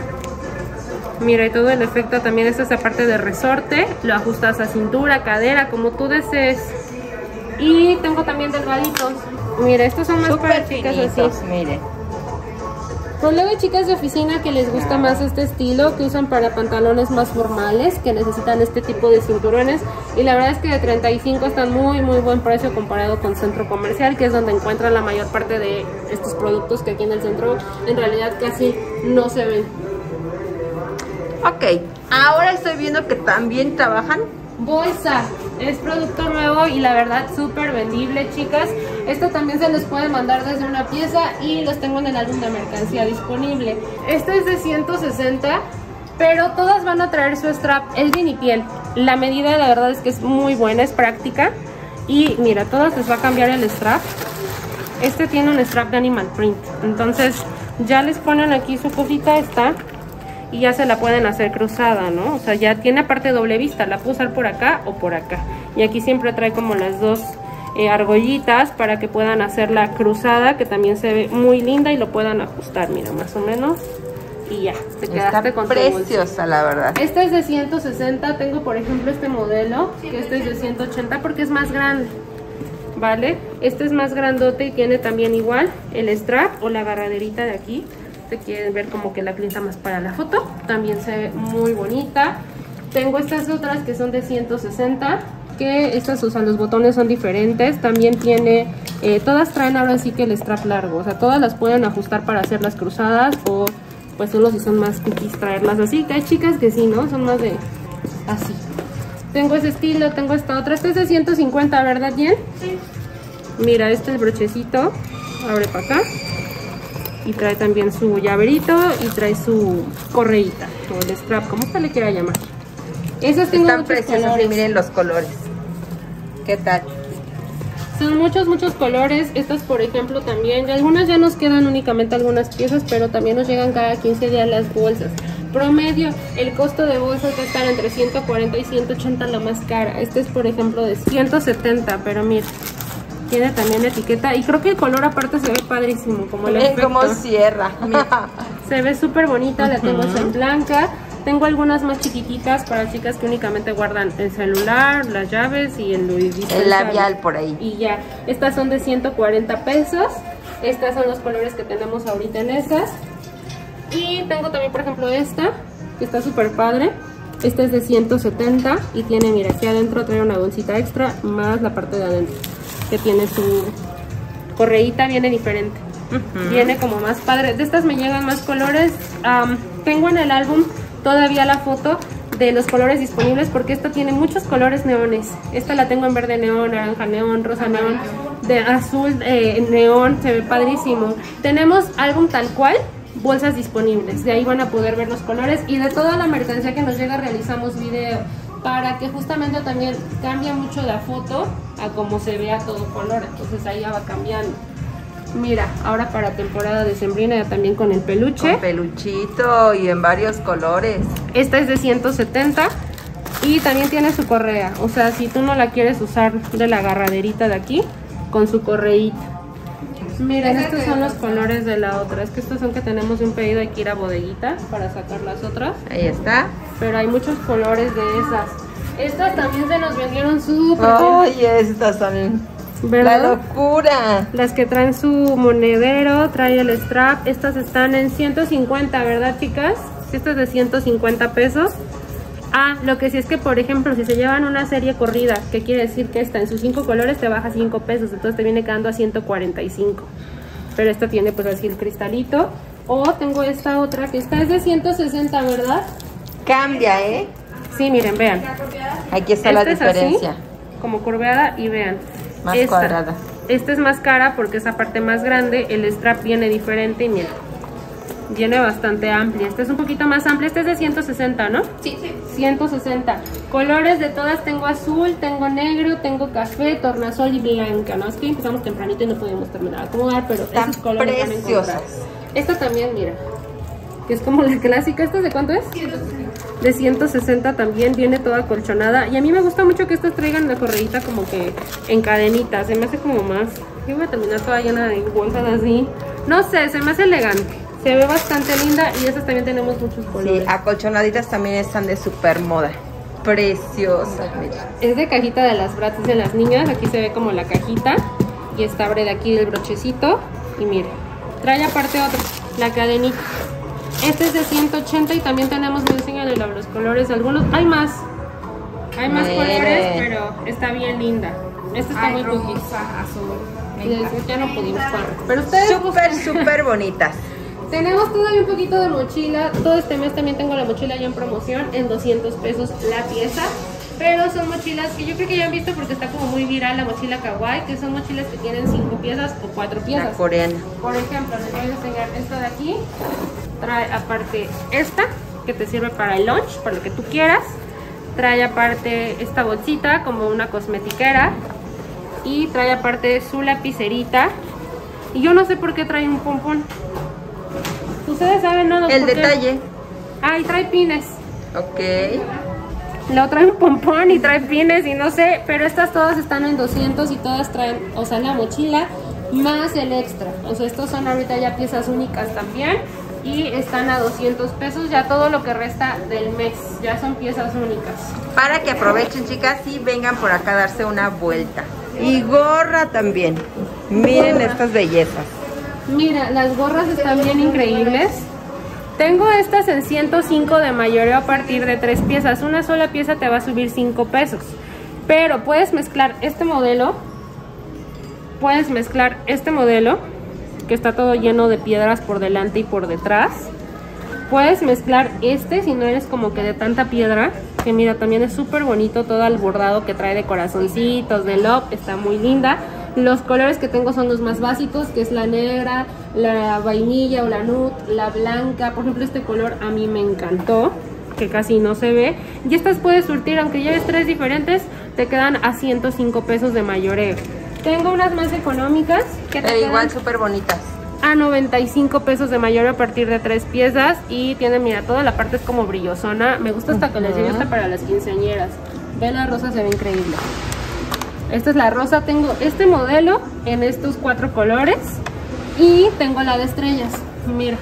[SPEAKER 2] Mira, y todo el efecto también es esa parte de resorte. Lo ajustas a cintura, cadera, como tú desees. Y tengo también delgaditos. Mira, estos son más
[SPEAKER 1] Súper
[SPEAKER 2] para chicas
[SPEAKER 1] finitos,
[SPEAKER 2] así.
[SPEAKER 1] mire.
[SPEAKER 2] Pues luego hay chicas de oficina que les gusta más este estilo, que usan para pantalones más formales, que necesitan este tipo de cinturones. Y la verdad es que de treinta y cinco están muy muy buen precio comparado con centro comercial, que es donde encuentran la mayor parte de estos productos, que aquí en el centro en realidad casi no se ven.
[SPEAKER 1] Ok, ahora estoy viendo que también trabajan
[SPEAKER 2] bolsa. Es producto nuevo y la verdad súper vendible, chicas. Esto también se les puede mandar desde una pieza y los tengo en el álbum de mercancía disponible. Este es de ciento sesenta, pero todas van a traer su strap. Es vinipiel. La medida la verdad es que es muy buena, es práctica. Y mira, todas les va a cambiar el strap. Este tiene un strap de animal print. Entonces ya les ponen aquí su cosita esta. y ya se la pueden hacer cruzada, ¿no? O sea, ya tiene aparte doble vista, la puedo usar por acá o por acá. Y aquí siempre trae como las dos eh, argollitas para que puedan hacer la cruzada, que también se ve muy linda y lo puedan ajustar, mira, más o menos. Y ya, te quedaste con tu bolsa.
[SPEAKER 1] Preciosa, la verdad.
[SPEAKER 2] Esta es de ciento sesenta, tengo por ejemplo este modelo, que este es de ciento ochenta porque es más grande, ¿vale? Este es más grandote y tiene también igual el strap o la agarraderita de aquí. Te quieren ver como que la pinta más para la foto, también se ve muy bonita. Tengo estas otras que son de ciento sesenta, que estas, o sea, los botones son diferentes. También tiene, eh, todas traen ahora sí que el strap largo, o sea, todas las pueden ajustar para hacer las cruzadas o pues solo si son más cookies traerlas así, que hay chicas que sí, ¿no? Son más de así. Tengo ese estilo, tengo esta otra, esta es de ciento cincuenta, ¿verdad, Jen?
[SPEAKER 3] Sí.
[SPEAKER 2] Mira, este es el brochecito, abre para acá. Y trae también su llaverito y trae su correíta o el strap, como usted le quiera llamar. Esas tengo
[SPEAKER 1] Están
[SPEAKER 2] muchos
[SPEAKER 1] preciosas
[SPEAKER 2] colores.
[SPEAKER 1] y miren los colores. ¿Qué tal?
[SPEAKER 2] Son muchos, muchos colores. Estas, por ejemplo, también. Y algunas ya nos quedan únicamente algunas piezas, pero también nos llegan cada quince días las bolsas. Promedio, el costo de bolsas va a estar entre ciento cuarenta y ciento ochenta la más cara. Este es, por ejemplo, de ciento setenta, pero mira. Tiene también etiqueta y creo que el color aparte se ve padrísimo, como el efecto.
[SPEAKER 1] Como cierra.
[SPEAKER 2] Mira, se ve súper bonita, la tengo en blanca. Tengo algunas más chiquititas para chicas que únicamente guardan el celular, las llaves y el
[SPEAKER 1] el labial por ahí.
[SPEAKER 2] Y ya, estas son de ciento cuarenta pesos. Estos son los colores que tenemos ahorita en esas. Y tengo también, por ejemplo, esta, que está súper padre. Esta es de ciento setenta y tiene, mira, aquí adentro trae una bolsita extra más la parte de adentro, que tiene su correíta, viene diferente. Uh-huh. Viene como más padre. De estas me llegan más colores. Um, tengo en el álbum todavía la foto de los colores disponibles porque esta tiene muchos colores neones. Esta la tengo en verde neón, naranja neón, rosa neón, de azul eh, neón, se ve padrísimo. Tenemos álbum tal cual, bolsas disponibles. De ahí van a poder ver los colores y de toda la mercancía que nos llega realizamos video, para que justamente también cambie mucho la foto a como se vea todo color, entonces ahí ya va cambiando. Mira, ahora para temporada decembrina ya también con el peluche.
[SPEAKER 1] Con peluchito y en varios colores.
[SPEAKER 2] Esta es de ciento setenta y también tiene su correa, o sea, si tú no la quieres usar de la agarraderita de aquí, con su correíta. Miren, estos son los colores de la otra. Es que estos son que tenemos un pedido, hay que ir a bodeguita para sacar las otras.
[SPEAKER 1] Ahí está.
[SPEAKER 2] Pero hay muchos colores de esas. Estas también se nos vendieron súper.
[SPEAKER 1] Ay, estas son, ¿verdad?, la locura.
[SPEAKER 2] Las que traen su monedero, trae el strap. Estas están en ciento cincuenta, ¿verdad, chicas? Esta es de ciento cincuenta pesos. Ah, lo que sí es que, por ejemplo, si se llevan una serie corrida, que quiere decir que esta en sus cinco colores te baja cinco pesos, entonces te viene quedando a ciento cuarenta y cinco. Pero esta tiene pues así el cristalito. O tengo esta otra que esta es de ciento sesenta, ¿verdad?
[SPEAKER 1] Cambia, ¿eh?
[SPEAKER 2] Sí, miren, vean.
[SPEAKER 1] Aquí está
[SPEAKER 2] esta
[SPEAKER 1] la diferencia.
[SPEAKER 2] Es así, como curveada, y vean.
[SPEAKER 1] Más
[SPEAKER 2] esta,
[SPEAKER 1] cuadrada.
[SPEAKER 2] Esta es más cara porque esa parte más grande, el strap viene diferente y miren. Viene bastante amplia. Esta es un poquito más amplia. Esta es de ciento sesenta, ¿no?
[SPEAKER 3] Sí, sí.
[SPEAKER 2] ciento sesenta. Colores de todas tengo azul, tengo negro, tengo café, tornasol y blanca, ¿no? Es que empezamos tempranito y no podíamos terminar de acomodar, pero
[SPEAKER 1] están
[SPEAKER 2] esos colores
[SPEAKER 1] preciosas.
[SPEAKER 2] van a encontrar. Esta también, mira, que es como la clásica. ¿Esta de cuánto es? De ciento sesenta también, viene toda colchonada. Y a mí me gusta mucho que estas traigan la correíta como que en cadenita. Se me hace como más... Yo voy a terminar toda llena de bolsas así. No sé, se me hace elegante. Se ve bastante linda y esas también tenemos muchos colores.
[SPEAKER 1] Sí, acolchonaditas también están de super moda. Preciosas, mira.
[SPEAKER 2] Es de cajita de las Bratz de las niñas. Aquí se ve como la cajita. Y esta abre de aquí el brochecito. Y mire, trae aparte otra, la cadenita. Este es de ciento ochenta y también tenemos, me enseñan los colores. Algunos, hay más. Hay más
[SPEAKER 1] Miren.
[SPEAKER 2] colores, pero está bien linda. Esta está
[SPEAKER 3] Ay,
[SPEAKER 2] muy
[SPEAKER 3] rosa,
[SPEAKER 2] cookies.
[SPEAKER 3] azul.
[SPEAKER 2] Y después ya no pudimos poner. Pero ustedes
[SPEAKER 1] Súper, súper bonitas.
[SPEAKER 2] tenemos todavía un poquito de mochila. Todo este mes también tengo la mochila ya en promoción en doscientos pesos la pieza. Pero son mochilas que yo creo que ya han visto porque está como muy viral la mochila kawaii, que son mochilas que tienen cinco piezas o cuatro
[SPEAKER 1] La
[SPEAKER 2] piezas.
[SPEAKER 1] coreana.
[SPEAKER 2] Por ejemplo, les voy a enseñar esta de aquí. Trae aparte esta, que te sirve para el lunch, para lo que tú quieras. Trae aparte esta bolsita como una cosmetiquera. Y trae aparte su lapicerita. Y yo no sé por qué trae un pompón. Ustedes saben, ¿no?
[SPEAKER 1] El
[SPEAKER 2] ¿Por qué?
[SPEAKER 1] detalle.
[SPEAKER 2] Ah, y trae pines.
[SPEAKER 1] Ok.
[SPEAKER 2] Lo trae un pompón y trae pines y no sé, pero estas todas están en doscientos y todas traen, o sea, la mochila más el extra. O sea, estos son ahorita ya piezas únicas también y están a doscientos pesos, ya todo lo que resta del mes, ya son piezas únicas.
[SPEAKER 1] Para que aprovechen, chicas, y vengan por acá a darse una vuelta. Y gorra también. Miren gorra. Estas bellezas.
[SPEAKER 2] Mira, las gorras están bien increíbles. Tengo estas en ciento cinco de mayoreo a partir de tres piezas. Una sola pieza te va a subir cinco pesos. Pero puedes mezclar este modelo. Puedes mezclar este modelo, que está todo lleno de piedras por delante y por detrás. Puedes mezclar este si no eres como que de tanta piedra. Que mira, también es súper bonito todo el bordado que trae de corazoncitos, de love. Está muy linda. Los colores que tengo son los más básicos, que es la negra, la vainilla o la nude, la blanca. Por ejemplo, este color a mí me encantó, que casi no se ve. Y estas puedes surtir, aunque lleves tres diferentes, te quedan a ciento cinco pesos de mayoreo. Tengo unas más económicas que te
[SPEAKER 1] Pero igual súper bonitas.
[SPEAKER 2] A noventa y cinco pesos de mayoreo a partir de tres piezas. Y tiene, mira, toda la parte es como brillosona. Me gusta hasta que les llegue esta para las quinceañeras. Ve, la rosa se ve increíble. Esta es la rosa, tengo este modelo en estos cuatro colores y tengo la de estrellas, mira.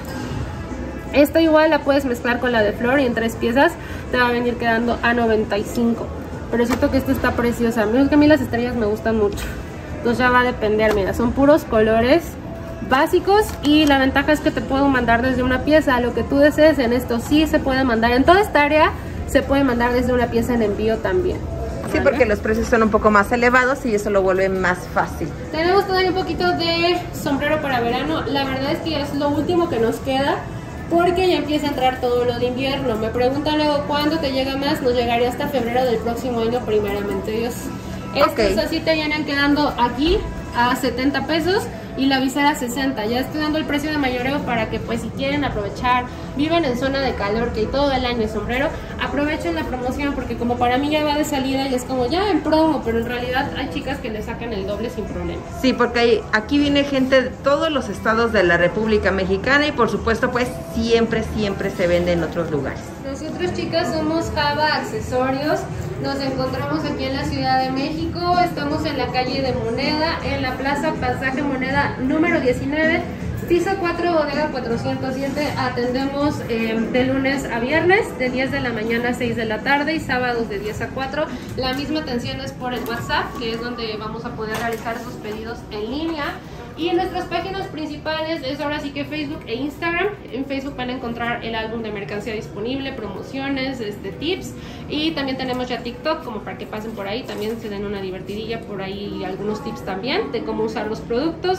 [SPEAKER 2] Esta igual la puedes mezclar con la de flor y en tres piezas te va a venir quedando a noventa y cinco. Pero siento que esta está preciosa, es que a mí las estrellas me gustan mucho. Entonces ya va a depender, mira, son puros colores básicos y la ventaja es que te puedo mandar desde una pieza, lo que tú desees. En esto sí se puede mandar, en toda esta área se puede mandar desde una pieza en envío también.
[SPEAKER 1] Sí, porque los precios son un poco más elevados y eso lo vuelve más fácil.
[SPEAKER 2] Tenemos todavía un poquito de sombrero para verano. La verdad es que es lo último que nos queda porque ya empieza a entrar todo lo de invierno. Me preguntan luego cuándo te llega más. Nos llegaría hasta febrero del próximo año, primeramente Dios. Estos okay. Así te vienen quedando aquí a setenta pesos y la visera sesenta. Ya estoy dando el precio de mayoreo para que, pues, si quieren aprovechar, viven en zona de calor, que todo el año es sombrero, aprovechen la promoción, porque como para mí ya va de salida y es como ya en promo, pero en realidad hay chicas que le sacan el doble sin problemas.
[SPEAKER 1] Sí, porque hay, aquí viene gente de todos los estados de la República Mexicana y por supuesto, pues, siempre, siempre se vende en otros lugares.
[SPEAKER 2] Nosotros, chicas, somos Java Accesorios. Nos encontramos aquí en la Ciudad de México. Estamos en la calle de Moneda, en la Plaza Pasaje Moneda número diecinueve, piso cuatro, bodega cuatrocientos siete. Atendemos eh, de lunes a viernes, de diez de la mañana a seis de la tarde y sábados de diez a cuatro. La misma atención es por el WhatsApp, que es donde vamos a poder realizar sus pedidos en línea. Y en nuestras páginas principales es ahora sí que Facebook e Instagram. En Facebook van a encontrar el álbum de mercancía disponible, promociones, este, tips. Y también tenemos ya TikTok, como para que pasen por ahí, también se den una divertidilla por ahí, algunos tips también de cómo usar los productos.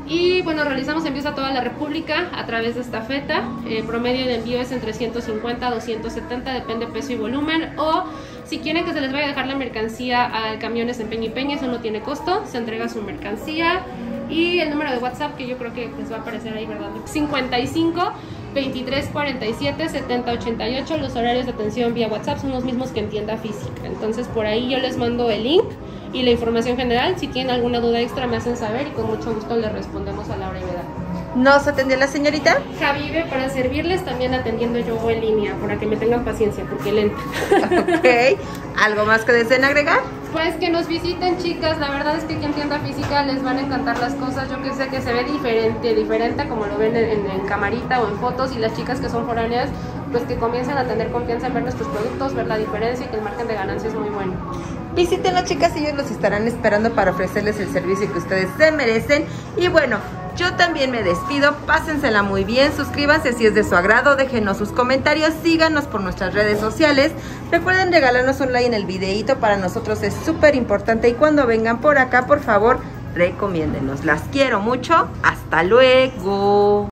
[SPEAKER 2] Y bueno, realizamos envíos a toda la República a través de estafeta. El promedio de envío es entre ciento cincuenta a doscientos setenta, depende peso y volumen. O si quieren que se les vaya a dejar la mercancía a camiones en Peña y Peña, eso no tiene costo, se entrega su mercancía. Y el número de WhatsApp, que yo creo que les va a aparecer ahí, ¿verdad? cincuenta y cinco, veintitrés, cuarenta y siete, setenta, ochenta y ocho. Los horarios de atención vía WhatsApp son los mismos que en tienda física. Entonces por ahí yo les mando el link y la información general. Si tienen alguna duda extra me hacen saber y con mucho gusto les respondemos a la brevedad.
[SPEAKER 1] ¿Nos atendió la señorita?
[SPEAKER 2] Javive, para servirles, también atendiendo yo en línea, para que me tengan paciencia, porque lenta.
[SPEAKER 1] Ok, ¿algo más que deseen agregar?
[SPEAKER 2] Pues que nos visiten, chicas. La verdad es que aquí en tienda física les van a encantar las cosas. Yo que sé que se ve diferente, diferente como lo ven en, en, en camarita o en fotos. Y las chicas que son foráneas, pues que comiencen a tener confianza en ver nuestros productos, ver la diferencia y que el margen de ganancia es muy bueno.
[SPEAKER 1] Visítenlo, chicas, y ellos los estarán esperando para ofrecerles el servicio que ustedes se merecen. Y bueno, yo también me despido, pásensela muy bien, suscríbanse si es de su agrado, déjenos sus comentarios, síganos por nuestras redes sociales. Recuerden regalarnos un like en el videito, para nosotros es súper importante. Y cuando vengan por acá, por favor, recomiéndenos. Las quiero mucho, hasta luego.